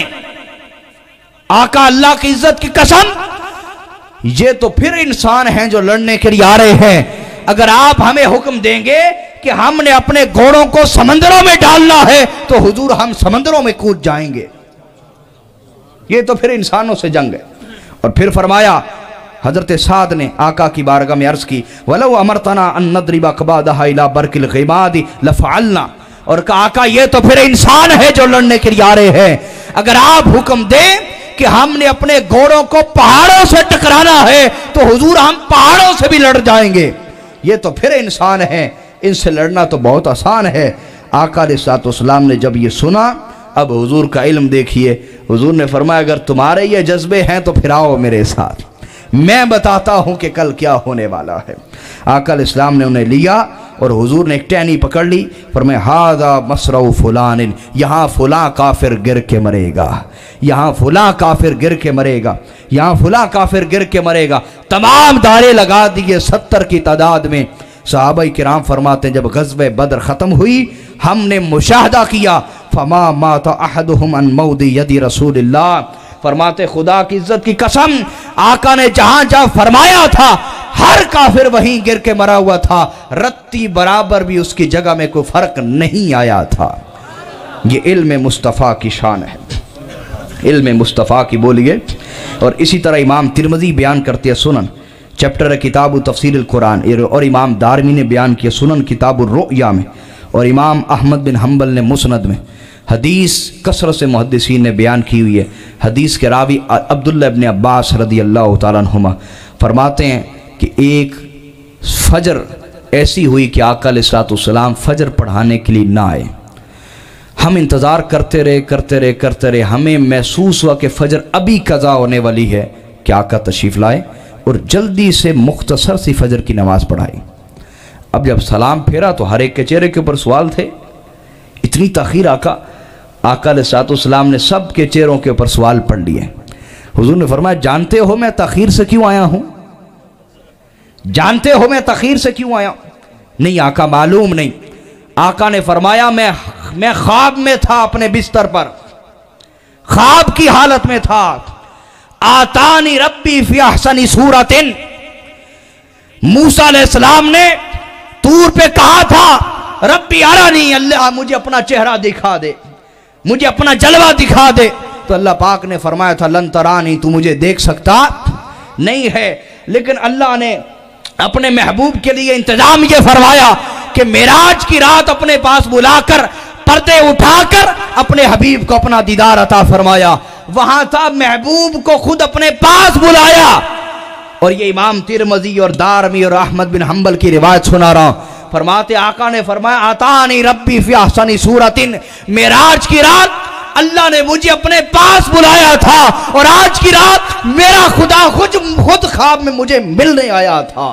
آقا اللہ کی عزت کی قسم یہ تو پھر انسان ہیں جو لڑنے کے لیے آ رہے ہیں. اگر آپ ہمیں حکم دیں گے کہ ہم نے اپنے گھوڑوں کو سمندروں میں ڈالنا ہے تو حضور ہم سمندروں میں کود جائیں گے. یہ تو پھر انسانوں سے جنگ ہے. اور پھر فرمایا حضرت سعد نے آقا کی بارگاہ میں عرض کی وَلَوْ أَمَرْتَنَا أَن نَّضْرِبَ أَكْبَادَهَا إِلَى بَرْكِ الْغِمَادِ لَفَعَلْنَا، اور کہا آقا یہ تو پھر انسان ہے جو لڑنے کے لیے آ رہے ہیں، اگر آپ حکم دیں کہ ہم نے اپنے گھوڑوں کو پہاڑوں سے ٹکرانا ہے تو حضور ہم پہاڑوں سے بھی لڑ جائیں گے. یہ تو پھر انسان ہیں، ان سے لڑنا تو بہت آسان ہے. آقا علیہ السلام نے جب یہ سنا، اب حضور کا علم دیکھیے، حضور نے فرمایا اگر تمہارے یہ جذبے ہیں تو پھر آؤ میرے ساتھ، میں بتاتا ہوں کہ کل کیا ہونے والا ہے. آقا علیہ السلام نے انہیں لیا اور حضور نے ایک ٹہنی پکڑ لی، فرمایا ھذا مصرع فلان، یہاں فلاں کافر گر کے مرے گا، یہاں فلاں کافر گر کے مرے گا، یہاں فلاں کافر گر کے مرے گا. تمام دارے لگا دیے ستر کی تعداد میں. صحابہ کرام فرماتے ہیں جب غزوہ بدر ختم ہوئی ہم نے مشاہدہ کیا فما مات احدہم عن موضع ید رسول اللہ، فرماتے خدا کی عزت کی قسم آقا نے جہاں جہاں فرمایا تھا ہر کافر وہیں گر کے مرا ہوا تھا، رتی برابر بھی اس کی جگہ میں کوئی فرق نہیں آیا تھا. یہ علم مصطفیٰ کی شان ہے، علم مصطفیٰ کی بولیے. اور اسی طرح امام ترمذی بیان کرتے ہیں سنن چیپٹر کتاب تفسیر القرآن، اور امام دارمی نے بیان کیا سنن کتاب الرؤیا میں، اور امام احمد بن حنبل نے مسند میں. حدیث کثرت سے محدثین نے بیان کی ہوئی ہے. حدیث کے راوی عبداللہ ابن عباس رضی اللہ تعالیٰ عنہما فرماتے ہیں کہ ایک فجر ایسی ہوئی کہ آقا علیہ السلام فجر پڑھانے کے لیے نہ آئے. ہم انتظار کرتے رہے کرتے رہے کرتے رہے ہمیں محسوس ہوا کہ فجر ابھی قضا ہونے والی ہے کہ آقا تشریف لائے، اور جلدی سے مختصر سی فجر کی نماز پڑھائی. اب جب سلام پھیرا تو ہر ایک کے چہرے کے اوپر سوال تھے، اتنی تاخیر آقا آقا علیہ السلام نے سب کے چہروں کے اوپر سوال پڑھ لیے. حضور نے فرمایا جانتے ہو میں تاخیر سے کیوں آیا ہوں؟ جانتے ہو میں تاخیر سے کیوں آیا ہوں؟ نہیں آقا معلوم نہیں. آقا نے فرمایا میں میں خواب میں تھا اپنے بستر پر، خواب کی حالت میں تھا. آتانی ربی فی احسن صورت. موسیٰ علیہ السلام نے طور پہ کہا تھا ربی ارانی، اللہ مجھے اپنا چہرہ دکھا دے، مجھے اپنا جلوہ دکھا دے. تو اللہ پاک نے فرمایا تھا لن ترانی، تو مجھے دیکھ سکتا نہیں ہے. لیکن اللہ نے اپنے محبوب کے لیے انتظام یہ فرمایا کہ معراج کی رات اپنے پاس بلا کر پردے اٹھا کر اپنے حبیب کو اپنا دیدار عطا فرمایا. وہاں تھا محبوب کو خود اپنے پاس بلایا. اور یہ امام ترمذی اور دارمی اور احمد بن حنبل کی روایت سنا رہا ہوں. فرماتے آقا نے فرمایا آتانی ربی فی احسن صورت. معراج کی رات اللہ نے مجھے اپنے پاس بلایا تھا، اور آج کی رات میرا خدا خود خود خواب میں مجھے ملنے آیا تھا.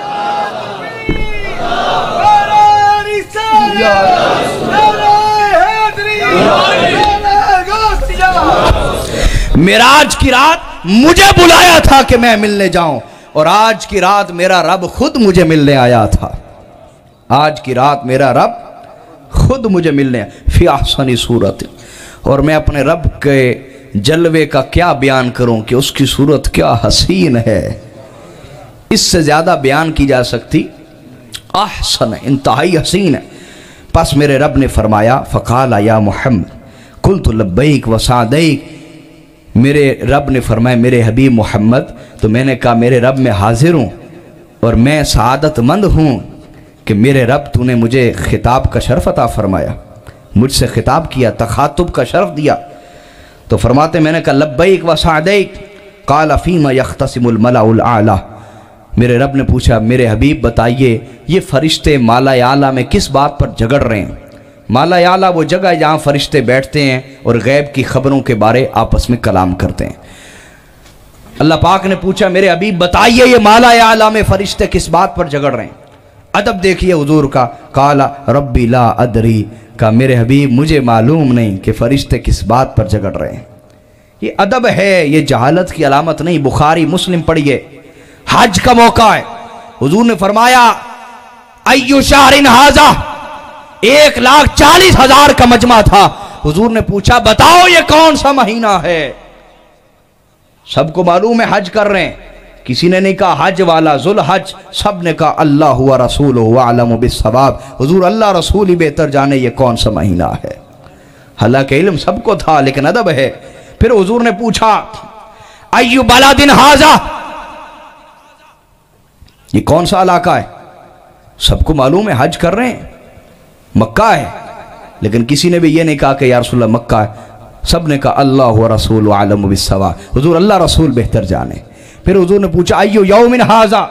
معراج کی رات مجھے بلایا تھا کہ میں ملنے جاؤں، اور آج کی رات میرا رب خود مجھے ملنے آیا تھا. آج کی رات میرا رب خود مجھے ملنے فی احسن صورت. اور میں اپنے رب کے جلوے کا کیا بیان کروں کہ اس کی صورت کیا حسین ہے، اس سے زیادہ بیان کی جا سکتی. احسن، انتہائی حسین ہے. پس میرے رب نے فرمایا فقال یا محمد قلت لبیک وسعدیک. میرے رب نے فرمایا میرے حبیب محمد، تو میں نے کہا میرے رب میں حاضر ہوں اور میں سعادت مند ہوں کہ میرے رب تو نے مجھے خطاب کا شرف عطا فرمایا، مجھ سے خطاب کیا، تخاطب کا شرف دیا. تو فرماتے میں نے کہا لبیک وسعدیک. قال فیما یختصم الملأ الاعلی. میرے رب نے پوچھا میرے حبیب بتائیے یہ فرشتے مالا اعلیٰ میں کس بات پر جھگڑ رہے ہیں؟ مالا اعلیٰ وہ جگہ ہے جہاں فرشتے بیٹھتے ہیں اور غیب کی خبروں کے بارے آپس میں کلام کرتے ہیں. اللہ پاک نے پوچھا میرے حبیب بتائیے یہ مالا اعلیٰ میں فرشتے کس بات پر جھگڑ رہے ہیں؟ ادب دیکھیے حضور کا. قال ربی لا ادری. کہا میرے حبیب مجھے معلوم نہیں کہ فرشتے کس بات پر جھگڑ رہے ہیں. یہ ادب ہے، یہ جہالت کی علامت نہیں. بخاری مسلم پڑھیے، حج کا موقع ہے. حضور نے فرمایا ایو شہر ھذا، ایک لاکھ چالیس ہزار کا مجمع تھا. حضور نے پوچھا بتاؤ یہ کون سا مہینہ ہے؟ سب کو معلوم ہے حج کر رہے ہیں. کسی نے نہیں کہا حج والا ذوالحج، سب نے کہا اللہ و رسولہ اعلم بالصواب. حضور اللہ رسول ہی بہتر جانے یہ کون سا مہینہ ہے. حالانکہ علم سب کو تھا لیکن ادب ہے. پھر حضور نے پوچھا ایو بلد ھذا، یہ کون سا علاقہ ہے؟ سب کو معلوم ہے حج کر رہے ہیں، مکہ ہے. لیکن کسی نے بھی یہ نہیں کہا کہ یا رسول اللہ مکہ ہے. سب نے کہا اللہ و رسول اعلم بالصواب، حضور اللہ رسول بہتر جانے. پھر حضور نے پوچھا ایو یوم ھذا،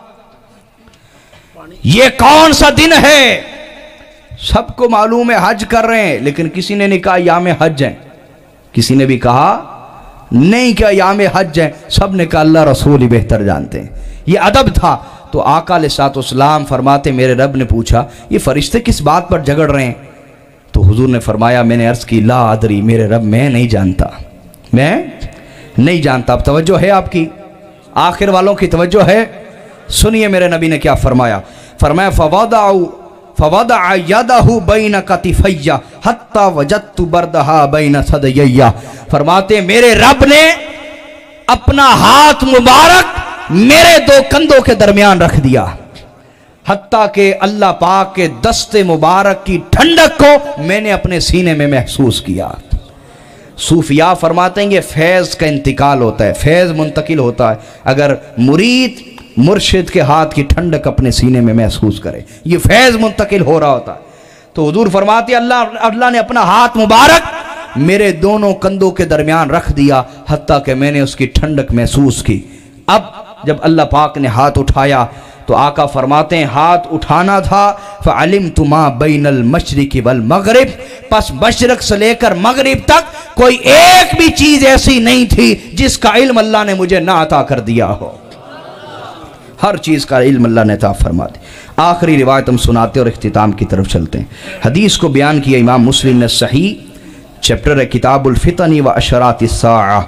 یہ کون سا دن ہے؟ سب کو معلوم ہے حج کر رہے ہیں لیکن کسی نے نہیں کہا یام حج ہیں. کسی نے بھی کہا نہیں کہ یام حج ہیں. سب نے کہا اللہ رسول ہی بہتر جانتے ہیں. یہ ادب تھا. تو آقا علیہ الصلوۃ والسلام فرماتے میرے رب نے پوچھا یہ فرشتے کس بات پر جھگڑ رہے ہیں؟ تو حضور نے فرمایا میں نے عرض کی لا ادری، میرے رب میں نہیں جانتا، میں نہیں جانتا. اب توجہ ہے آپ کی، آخر والوں کی توجہ ہے. سنیے میرے نبی نے کیا فرمایا. فرمایا فوضعوا فوضع یدہ بین کتفی حتی وجدت بردہا بین صدیی. فرماتے میرے رب نے اپنا ہاتھ مبارک میرے دو کندھوں کے درمیان رکھ دیا، حتیٰ کہ اللہ پاک کے دست مبارک کی ٹھنڈک کو میں نے اپنے سینے میں محسوس کیا. صوفیاء فرماتے ہیں یہ فیض کا انتقال ہوتا ہے، فیض منتقل ہوتا ہے اگر مرید مرشد کے ہاتھ کی ٹھنڈک اپنے سینے میں محسوس کرے، یہ فیض منتقل ہو رہا ہوتا ہے. تو حضور فرماتے ہیں اللہ اللہ نے اپنا ہاتھ مبارک میرے دونوں کندھوں کے درمیان رکھ دیا حتیٰ کہ میں نے اس کی ٹھنڈک محسوس کی. اب جب اللہ پاک نے ہاتھ اٹھایا تو آقا فرماتے ہیں ہاتھ اٹھانا تھا فعلمت ما بین المشرق والمغرب، پس مشرق سے لے کر مغرب تک کوئی ایک بھی چیز ایسی نہیں تھی جس کا علم اللہ نے مجھے نہ عطا کر دیا ہو. ہر چیز کا علم اللہ نے عطا فرما دیا. آخری روایت ہم سناتے اور اختتام کی طرف چلتے ہیں. حدیث کو بیان کیا امام مسلم نے صحیح، چیپٹر ہے کتاب الفتن و اشراط الساعہ،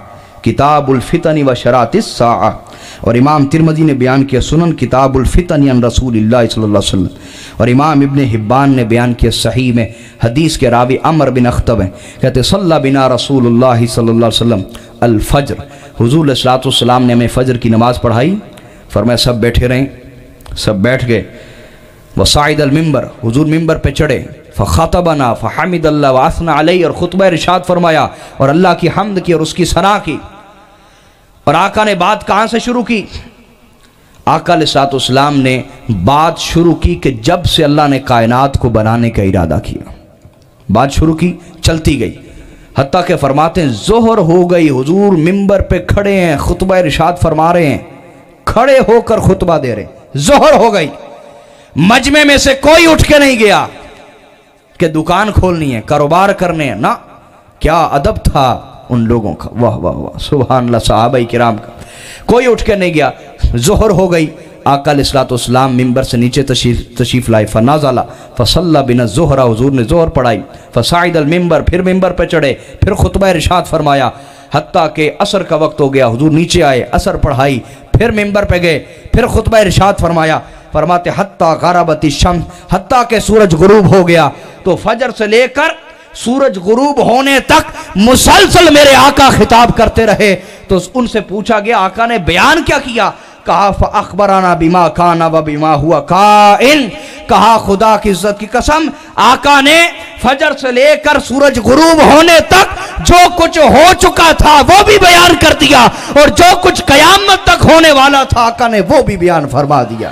किताबुल फितनी व शरातिस साआ, और इमाम तिरमिज़ी ने बयान किया सुनन किताबुल फितनी अन रसूलिल्लाह सल्लल्लाहु अलैहि वसल्लम, और इमाम इब्न हिब्बान ने बयान किया सही में, हदीस के रावी अमर बिन अख्तब हैं, कहते सल्ला बिना रसूलुल्लाह सल्लल्लाहु अलैहि वसल्लम अल फज्र, हुजूर अलैहिस्सलातु वस्सलाम ने हमें फज्र की नमाज़ पढ़ाई। फरमाया सब बैठे रहें, सब बैठ गए। वसाइद अल मिंबर, हुजूर मिंबर पे चढ़े। फ़ख़तबना फ़हमिदल्लाह व असना अलैहि, और खुतबा इरशाद फरमाया और अल्लाह की हम्द की और उसकी सना की। और आका ने बात कहाँ से शुरू की? आका अलैहिस्सलातु वस्सलाम ने बात शुरू की कि जब से अल्लाह ने कायनात को बनाने का इरादा किया, बात शुरू की, चलती गई, हत्ता के फरमाते हैं ज़ोहर हो गई, हुजूर मिंबर पे खड़े हैं, खुतबा इरशाद फरमा रहे हैं, खड़े होकर खुतबा दे रहे, ज़ोहर हो गई। मजमे में से कोई उठ के नहीं गया कि दुकान खोलनी है, कारोबार करने हैं, ना, क्या अदब था उन लोगों का, वाह वाह वाह, सुभान अल्लाह, सहाबा किराम का, कोई उठ के नहीं गया। ज़ोहर हो गई, आका अलैहिस्सलातु वस्सलाम मिंबर से नीचे तशरीफ तशरीफ लाए। फनाज़ला फसल्ला बिना ज़ोहरा, हुजूर ने ज़ोहर पढ़ाई। फसाइद अल मिंबर, फिर मिंबर पे चढ़े, फिर खुतबा इरशाद फरमाया, हत्ता के असर का वक्त हो गया, हुजूर नीचे आए, असर पढ़ाई, फिर मिंबर पे गए, फिर खुतबा इरशाद फरमाया। फरमाते हत्ता गरबती शम्स, हत्ता के सूरज गुरूब हो गया। तो फजर से लेकर सूरज गुरूब होने तक मुसलसल मेरे आका खिताब करते रहे। तो उनसे पूछा गया आका ने बयान क्या किया? कहा फ़अख़बरना बिमा काना व बिमा हुआ काइन, कहा खुदा की इज्जत की कसम, आका ने फजर से लेकर सूरज गुरूब होने तक जो कुछ हो चुका था वो भी बयान कर दिया, और जो कुछ कयामत तक होने वाला था आका ने वो भी बयान फरमा दिया।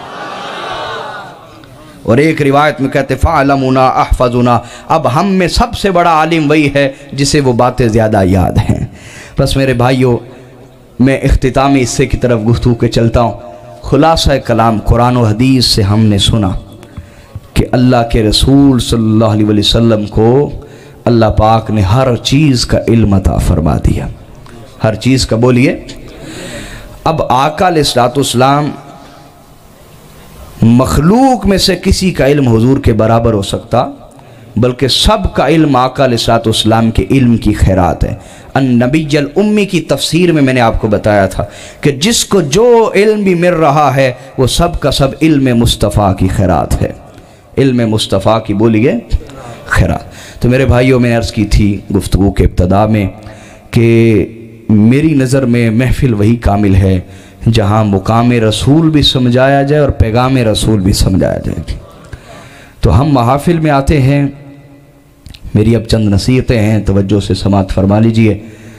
और एक रिवायत में कहते फ़अलमुना अहफ़ज़ुना, अब हम में सबसे बड़ा आलिम वही है जिसे वो बातें ज़्यादा याद हैं। बस मेरे भाइयों, मैं इख्तितामी हिस्से की तरफ गुफ्तगू के चलता हूँ। खुलासा कलाम कुरान और हदीस से हमने सुना कि अल्लाह के रसूल सल्लल्लाहु अलैहि वसल्लम को अल्लाह पाक ने हर चीज़ का इल्म अता फरमा दिया, हर चीज़ का, बोलिए। अब आका अलैहिस्सलातु वस्सलाम, मखलूक में से किसी का इल्म हुजूर के बराबर हो सकता, बल्कि सब का इल्म आका अलैहिस्सलातु वस्सलाम के इल्म की खैरात है। अन-नबिय्युल उम्मी की तफसीर में मैंने आपको बताया था कि जिसको जो इल्म भी मिल रहा है वो सब का सब इल्म मुस्तफ़ा की खैरात है, इल्म मुस्तफ़ा की, बोलिए, खैरात। तो मेरे भाइयों, मैंने अर्ज़ की थी गुफ्तगू के इब्तदा में कि मेरी नज़र में महफिल वही कामिल है जहाँ मुकाम रसूल भी समझाया जाए और पैगाम रसूल भी समझाया जाए। तो हम महाफिल में आते हैं, मेरी अब चंद नसीहतें हैं, तवज्जो से समाअत फरमा लीजिए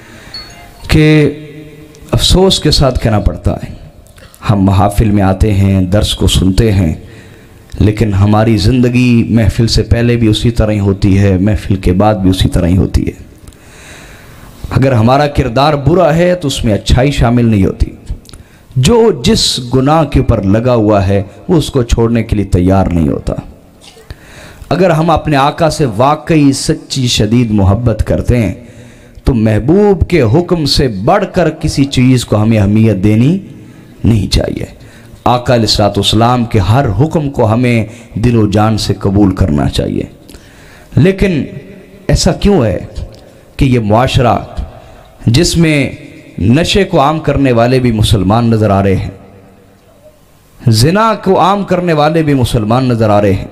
कि अफसोस के साथ कहना पड़ता है, हम महाफिल में आते हैं, दर्स को सुनते हैं, लेकिन हमारी ज़िंदगी महफिल से पहले भी उसी तरह ही होती है, महफिल के बाद भी उसी तरह ही होती है। अगर हमारा किरदार बुरा है तो उसमें अच्छाई शामिल नहीं होती। जो जिस गुनाह के ऊपर लगा हुआ है वो उसको छोड़ने के लिए तैयार नहीं होता। अगर हम अपने आका से वाकई सच्ची शदीद मोहब्बत करते हैं तो महबूब के हुक्म से बढ़कर किसी चीज़ को हमें अहमियत देनी नहीं चाहिए। आका अलैहिस्सलातु वस्सलाम के हर हुक्म को हमें दिलो जान से कबूल करना चाहिए। लेकिन ऐसा क्यों है कि ये मुआशरा जिसमें नशे को आम करने वाले भी मुसलमान नज़र आ रहे हैं, ज़िना को आम करने वाले भी मुसलमान नज़र आ रहे हैं,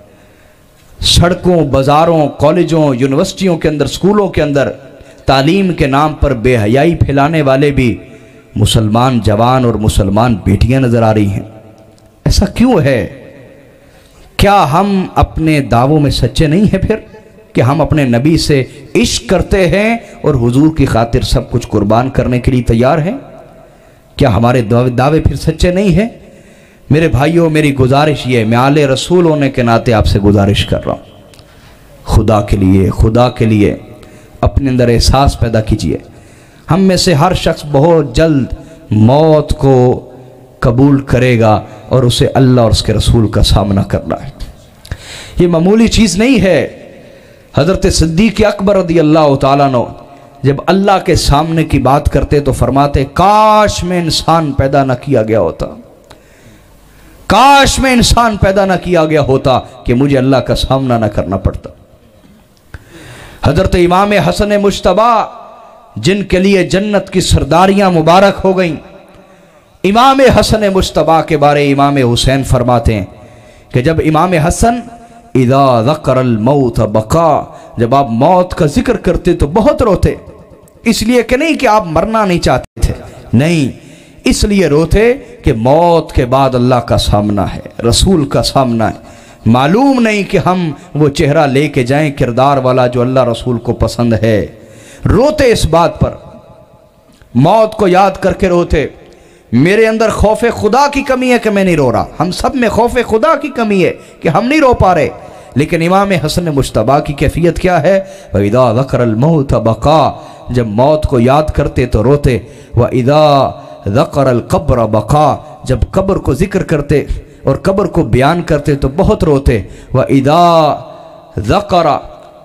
सड़कों, बाज़ारों, कॉलेजों, यूनिवर्सिटियों के अंदर, स्कूलों के अंदर तालीम के नाम पर बेहयाई फैलाने वाले भी मुसलमान जवान और मुसलमान बेटियां नज़र आ रही हैं। ऐसा क्यों है? क्या हम अपने दावों में सच्चे नहीं हैं फिर कि हम अपने नबी से इश्क करते हैं और हुजूर की खातिर सब कुछ कुर्बान करने के लिए तैयार हैं? क्या हमारे दावे फिर सच्चे नहीं हैं? मेरे भाइयों, मेरी गुजारिश ये, मैं आले रसूल होने के नाते आपसे गुजारिश कर रहा हूँ, खुदा के लिए, खुदा के लिए अपने अंदर एहसास पैदा कीजिए। हम में से हर शख्स बहुत जल्द मौत को कबूल करेगा और उसे अल्लाह और उसके रसूल का सामना करना है। ये मामूली चीज़ नहीं है। हज़रत सिद्दीक़ अकबर रज़ी अल्लाह ताला अन्हु जब अल्लाह के सामने की बात करते तो फरमाते, काश में इंसान पैदा न किया गया होता, काश में इंसान पैदा न किया गया होता कि मुझे अल्लाह का सामना न करना पड़ता। हज़रत इमाम हसन मुश्तबा جن کے لیے جنت کی سرداریاں مبارک ہو گئیں۔ امام حسن مجتبیٰ کے بارے امام حسین فرماتے ہیں کہ جب امام حسن اذا ذکر الموت بقا، جب آپ موت کا ذکر کرتے تو بہت روتے، اس لیے کہ نہیں کہ آپ مرنا نہیں چاہتے تھے، نہیں، اس لیے روتے کہ موت کے بعد اللہ کا سامنا ہے، رسول کا سامنا ہے، معلوم نہیں کہ ہم وہ چہرہ لے کے جائیں کردار والا جو اللہ رسول کو پسند ہے۔ روتے اس بات پر، موت کو یاد کر کے روتے۔ میرے اندر خوف خدا کی کمی ہے کہ میں نہیں رو رہا، ہم سب میں خوف خدا کی کمی ہے کہ ہم نہیں رو پا رہے، لیکن امام حسن مجتبیٰ کی کیفیت کیا ہے؟ وَإِذَا ذَكَرَ الْمَوْتَ بَقَا، جب موت کو یاد کرتے تو روتے۔ وَإِذَا ذَكَرَ الْقَبْرَ بَقَا، جب قبر کو ذکر کرتے اور قبر کو بیان کرتے تو بہت روتے۔ وَإِذَا ذَكَرَ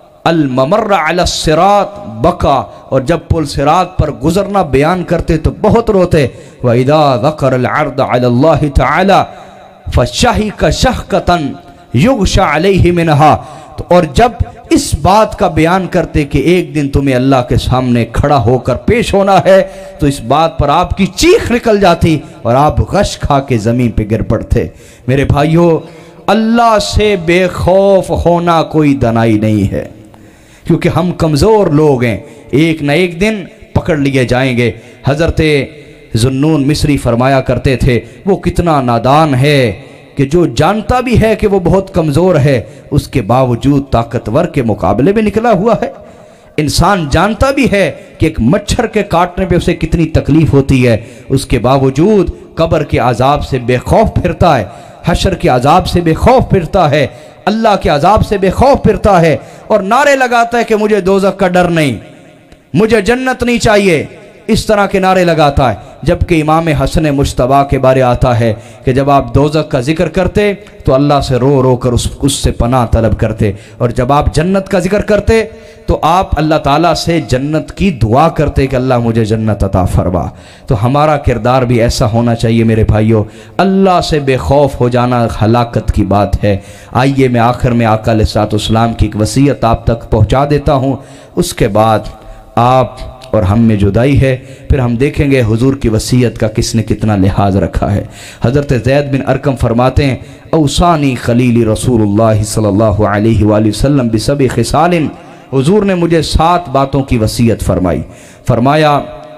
الممر علی الصراط بقا، اور جب پل صراط پر گزرنا بیان کرتے تو بہت روتے۔ وَإِذَا ذَكَرَ الْعَرْضَ عَلَى اللَّهِ تَعَالَى فَشَحِكَ شَحْكَةً يُغْشَى عَلَيْهِ مِنْهَا، اور جب اس بات کا بیان کرتے کہ ایک دن تمہیں اللہ کے سامنے کھڑا ہو کر پیش ہونا ہے تو اس بات پر آپ کی چیخ نکل جاتی اور آپ غش کھا کے زمین پہ گر پڑتے۔ میرے بھائیو، اللہ سے بے خوف ہونا کوئی دنائی نہیں ہے، کیونکہ ہم کمزور لوگ ہیں، ایک نہ ایک دن پکڑ لیے جائیں گے۔ حضرت ذُنُّون مصری فرمایا کرتے تھے وہ کتنا نادان ہے کہ جو جانتا بھی ہے کہ وہ بہت کمزور ہے، اس کے باوجود طاقتور کے مقابلے میں نکلا ہوا ہے۔ انسان جانتا بھی ہے کہ ایک مچھر کے کاٹنے پہ اسے کتنی تکلیف ہوتی ہے، اس کے باوجود قبر کے عذاب سے بے خوف پھرتا ہے، حشر کے عذاب سے بے خوف پھرتا ہے، اللہ کے عذاب سے بے خوف پھرتا ہے، اور نعرے لگاتا ہے کہ مجھے دوزخ کا ڈر نہیں، مجھے جنت نہیں چاہیے، اس طرح کے نعرے لگاتا ہے۔ جبکہ امام حسن مجتبیٰ کے بارے آتا ہے کہ جب آپ دوزخ کا ذکر کرتے تو اللہ سے رو رو کر اس, اس سے پناہ طلب کرتے، اور جب آپ جنت کا ذکر کرتے تو آپ اللہ تعالیٰ سے جنت کی دعا کرتے کہ اللہ مجھے جنت عطا فرما۔ تو ہمارا کردار بھی ایسا ہونا چاہیے میرے بھائیوں۔ اللہ سے بے خوف ہو جانا ہلاکت کی بات ہے۔ آئیے میں آخر میں آقا علیہ الصلوۃ والسلام کی ایک وصیت آپ تک پہنچا دیتا ہوں، اس کے بعد آپ اور ہم میں جدائی ہے، پھر ہم دیکھیں گے حضور کی وصیت کا کس نے کتنا لحاظ رکھا ہے۔ حضرت زید بن ارقم فرماتے ہیں اوصانی خلیلی رسول اللہ صلی اللہ علیہ وآلہ وسلم بسبع خصال، حضور نے مجھے سات باتوں کی وصیت فرمائی۔ فرمایا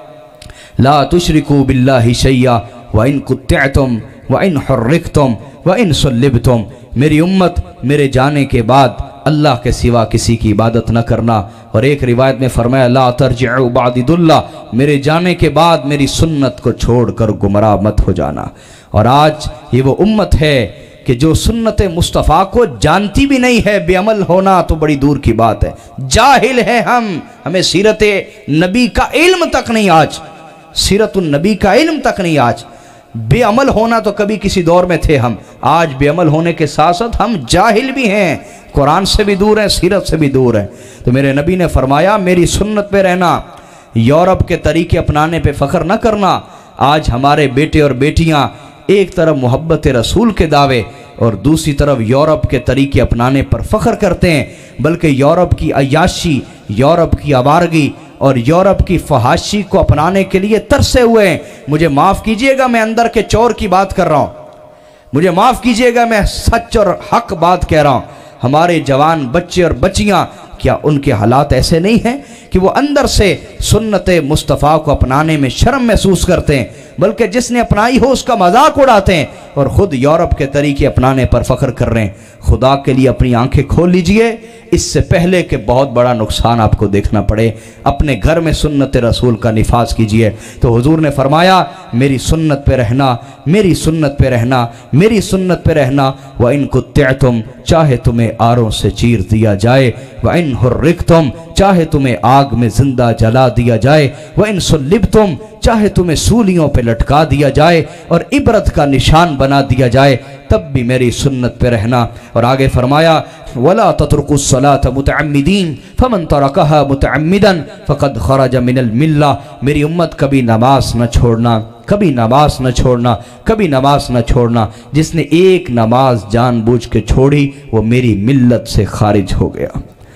لا تشرکوا باللہ شیئا وان قطعتم وان حرکتم وان صلبتم، میری امت میرے جانے کے بعد اللہ کے سوا کسی کی عبادت نہ کرنا، اور ایک روایت میں فرمایا لا ترجعوا بعد اللہ، میرے جانے کے بعد میری سنت کو چھوڑ کر گمراہ مت ہو جانا۔ اور آج یہ وہ امت ہے کہ جو سنت مصطفیٰ کو جانتی بھی نہیں ہے، بے عمل ہونا تو بڑی دور کی بات ہے، جاہل ہے ہم، ہمیں سیرت نبی کا علم تک نہیں، آج سیرت النبی کا علم تک نہیں، آج بے عمل ہونا تو کبھی کسی دور میں تھے ہم، آج بے عمل ہونے کے ساتھ ساتھ ہم جاہل بھی ہیں، قرآن سے بھی دور ہیں، سیرت سے بھی دور ہیں۔ تو میرے نبی نے فرمایا میری سنت پہ رہنا، یورپ کے طریقے اپنانے پہ فخر نہ کرنا۔ آج ہمارے بیٹے اور بیٹیاں ایک طرف محبت رسول کے دعوے اور دوسری طرف یورپ کے طریقے اپنانے پر فخر کرتے ہیں، بلکہ یورپ کی عیاشی، یورپ کی آوارگی اور یورپ کی فحاشی کو اپنانے کے لیے ترسے ہوئے ہیں۔ مجھے معاف کیجئے گا، میں اندر کے چور کی بات کر رہا ہوں، مجھے معاف کیجئے گا، میں سچ اور حق بات کہہ رہا ہوں۔ ہمارے جوان بچے اور بچیاں، کیا ان کے حالات ایسے نہیں ہیں کہ وہ اندر سے سنت مصطفیٰ کو اپنانے میں شرم محسوس کرتے ہیں، بلکہ جس نے اپنائی ہو اس کا مذاق اڑاتے ہیں اور خود یورپ کے طریقے اپنانے پر فخر کر رہے ہیں؟ خدا کے لیے اپنی آنکھیں کھول لیجئے، اس سے پہلے کہ بہت بڑا نقصان آپ کو دیکھنا پڑے۔ اپنے گھر میں سنت رسول کا نفاذ کیجئے۔ تو حضور نے فرمایا میری سنت پہ رہنا، میری سنت پہ رہنا، میری سنت پہ رہنا۔ وَإِن قُطِّعْتُمْ، چاہے تمہیں آروں سے چیر دیا جائے، وَإِن حُرِّقْتُمْ، چاہے تمہیں آگ میں زندہ جلا دیا جائے، وَإِن صُلِّبْتُمْ، چاہے تمہیں سولیوں پہ لٹکا دیا جائے اور عبرت کا نشان بنا دیا جائے، تب بھی میری سنت پہ رہنا۔ اور آگے فرمایا وَلَا تَتْرُكُوا الصَّلَاةَ مُتَعَمِّدِينَ فَمَنْ تَرَكَهَا مُتَعَمِّدًا فَقَدْ خَرَجَ مِنَ الْمِلَّةِ، میری امت کبھی نماز نہ چھوڑنا، کبھی نماز نہ چھوڑنا، کبھی نماز نہ چھوڑنا۔ جس نے ایک نماز جان بوجھ کے چھوڑی وہ میری ملت سے خارج ہو گیا۔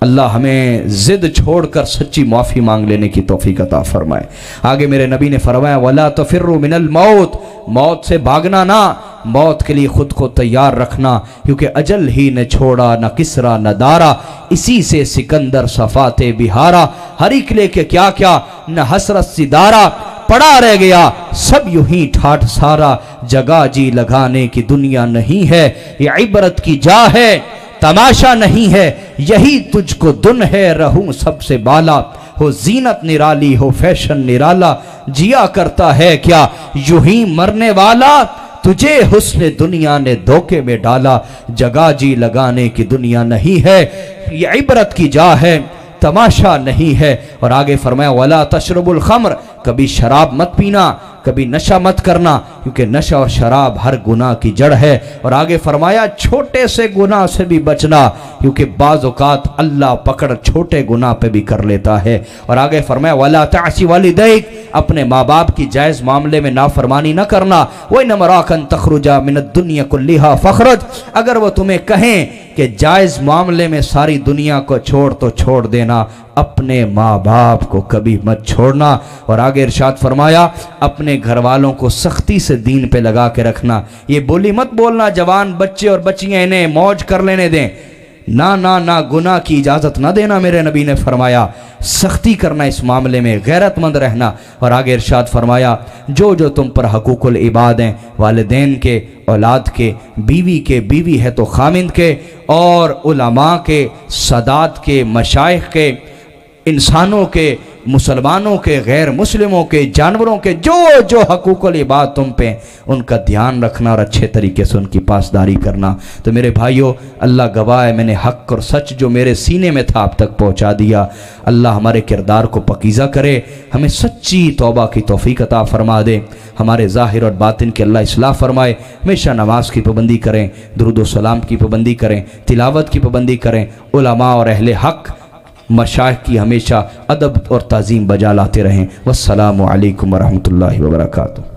اللہ ہمیں ضد چھوڑ کر سچی معافی مانگ لینے کی توفیق عطا فرمائے۔ آگے میرے نبی نے فرمایا وَلَا تَفِرُّوا مِنَ الْمَوْتِ، موت سے بھاگنا نہ، موت کے لیے خود کو تیار رکھنا، کیونکہ اجل ہی نے چھوڑا نہ کسرا نہ دارا، اسی سے سکندر صفات بہارا، ہر ایک لے کے کیا کیا نہ حسرت سدارا، پڑا رہ گیا سب یوں ہی ٹھاٹ سارا، جگہ جی لگانے کی دنیا نہیں ہے، یہ عبرت کی جا ہے تماشا نہیں ہے، یہی تجھ کو دن ہے رہوں سب سے بالا، ہو زینت نرالی ہو فیشن نرالا، جیا کرتا ہے کیا یوں ہی مرنے والا، تجھے حسن دنیا نے دھوکے میں ڈالا، جگہ جی لگانے کی دنیا نہیں ہے، یہ عبرت کی جا ہے تماشا نہیں ہے۔ اور آگے فرمایا وَلَا تَشْرَبُ الْخَمْرِ، کبھی شراب مت پینا، کبھی نشہ مت کرنا، کیونکہ نشہ اور شراب ہر گناہ کی جڑ ہے۔ اور آگے فرمایا چھوٹے سے گناہ سے بھی بچنا، کیونکہ بعض اوقات اللہ پکڑ چھوٹے گناہ پہ بھی کر لیتا ہے۔ اور آگے فرمایا وَلَا تَعْصِ وَالِدَيْكَ، اپنے ماں باپ کی جائز معاملے میں نافرمانی نہ کرنا۔ وَإِنَّ مَرَاكَ تَخْرُجَ مِنَ الدُّنْيَا كُلِّهَا فَخْرُجْ، اگر وہ تمہیں کہیں کہ جائز معاملے میں ساری دنیا کو چھوڑ تو چھوڑ دینا، اپنے ماں باپ کو کبھی مت چھوڑنا۔ اور آگے ارشاد فرمایا اپنے گھر والوں کو سختی سے دین پہ لگا کے رکھنا، یہ بولی مت بولنا جوان بچے اور بچیاں انہیں موج کر لینے دیں، نہ نہ نہ گناہ کی اجازت نہ دینا، میرے نبی نے فرمایا سختی کرنا اس معاملے میں، غیرت مند رہنا۔ اور آگے ارشاد فرمایا جو جو تم پر حقوق العباد ہیں، والدین کے، اولاد کے، بیوی کے، بیوی ہے تو خامند کے، اور علماء کے، سادات کے، مشائخ کے، انسانوں کے، مسلمانوں کے، غیر مسلموں کے، جانوروں کے، جو جو حقوق العباد تم پہ ان کا دھیان رکھنا اور اچھے طریقے سے ان کی پاسداری کرنا۔ تو میرے بھائیو اللہ گواہ ہے میں نے حق اور سچ جو میرے سینے میں تھا آپ تک پہنچا دیا۔ اللہ ہمارے کردار کو پاکیزہ کرے، ہمیں سچی توبہ کی توفیق عطا فرما دے، ہمارے ظاہر اور باطن کی اللہ اصلاح فرمائے، ہمیشہ نماز کی پابندی کریں، درود و سلام کی پابندی کریں، تلاوت کی پابندی کریں، علماء اور اہل حق مشائخ کی ہمیشہ ادب اور تعظیم بجا لاتے رہیں۔ والسلام علیکم ورحمۃ اللہ وبرکاتہ۔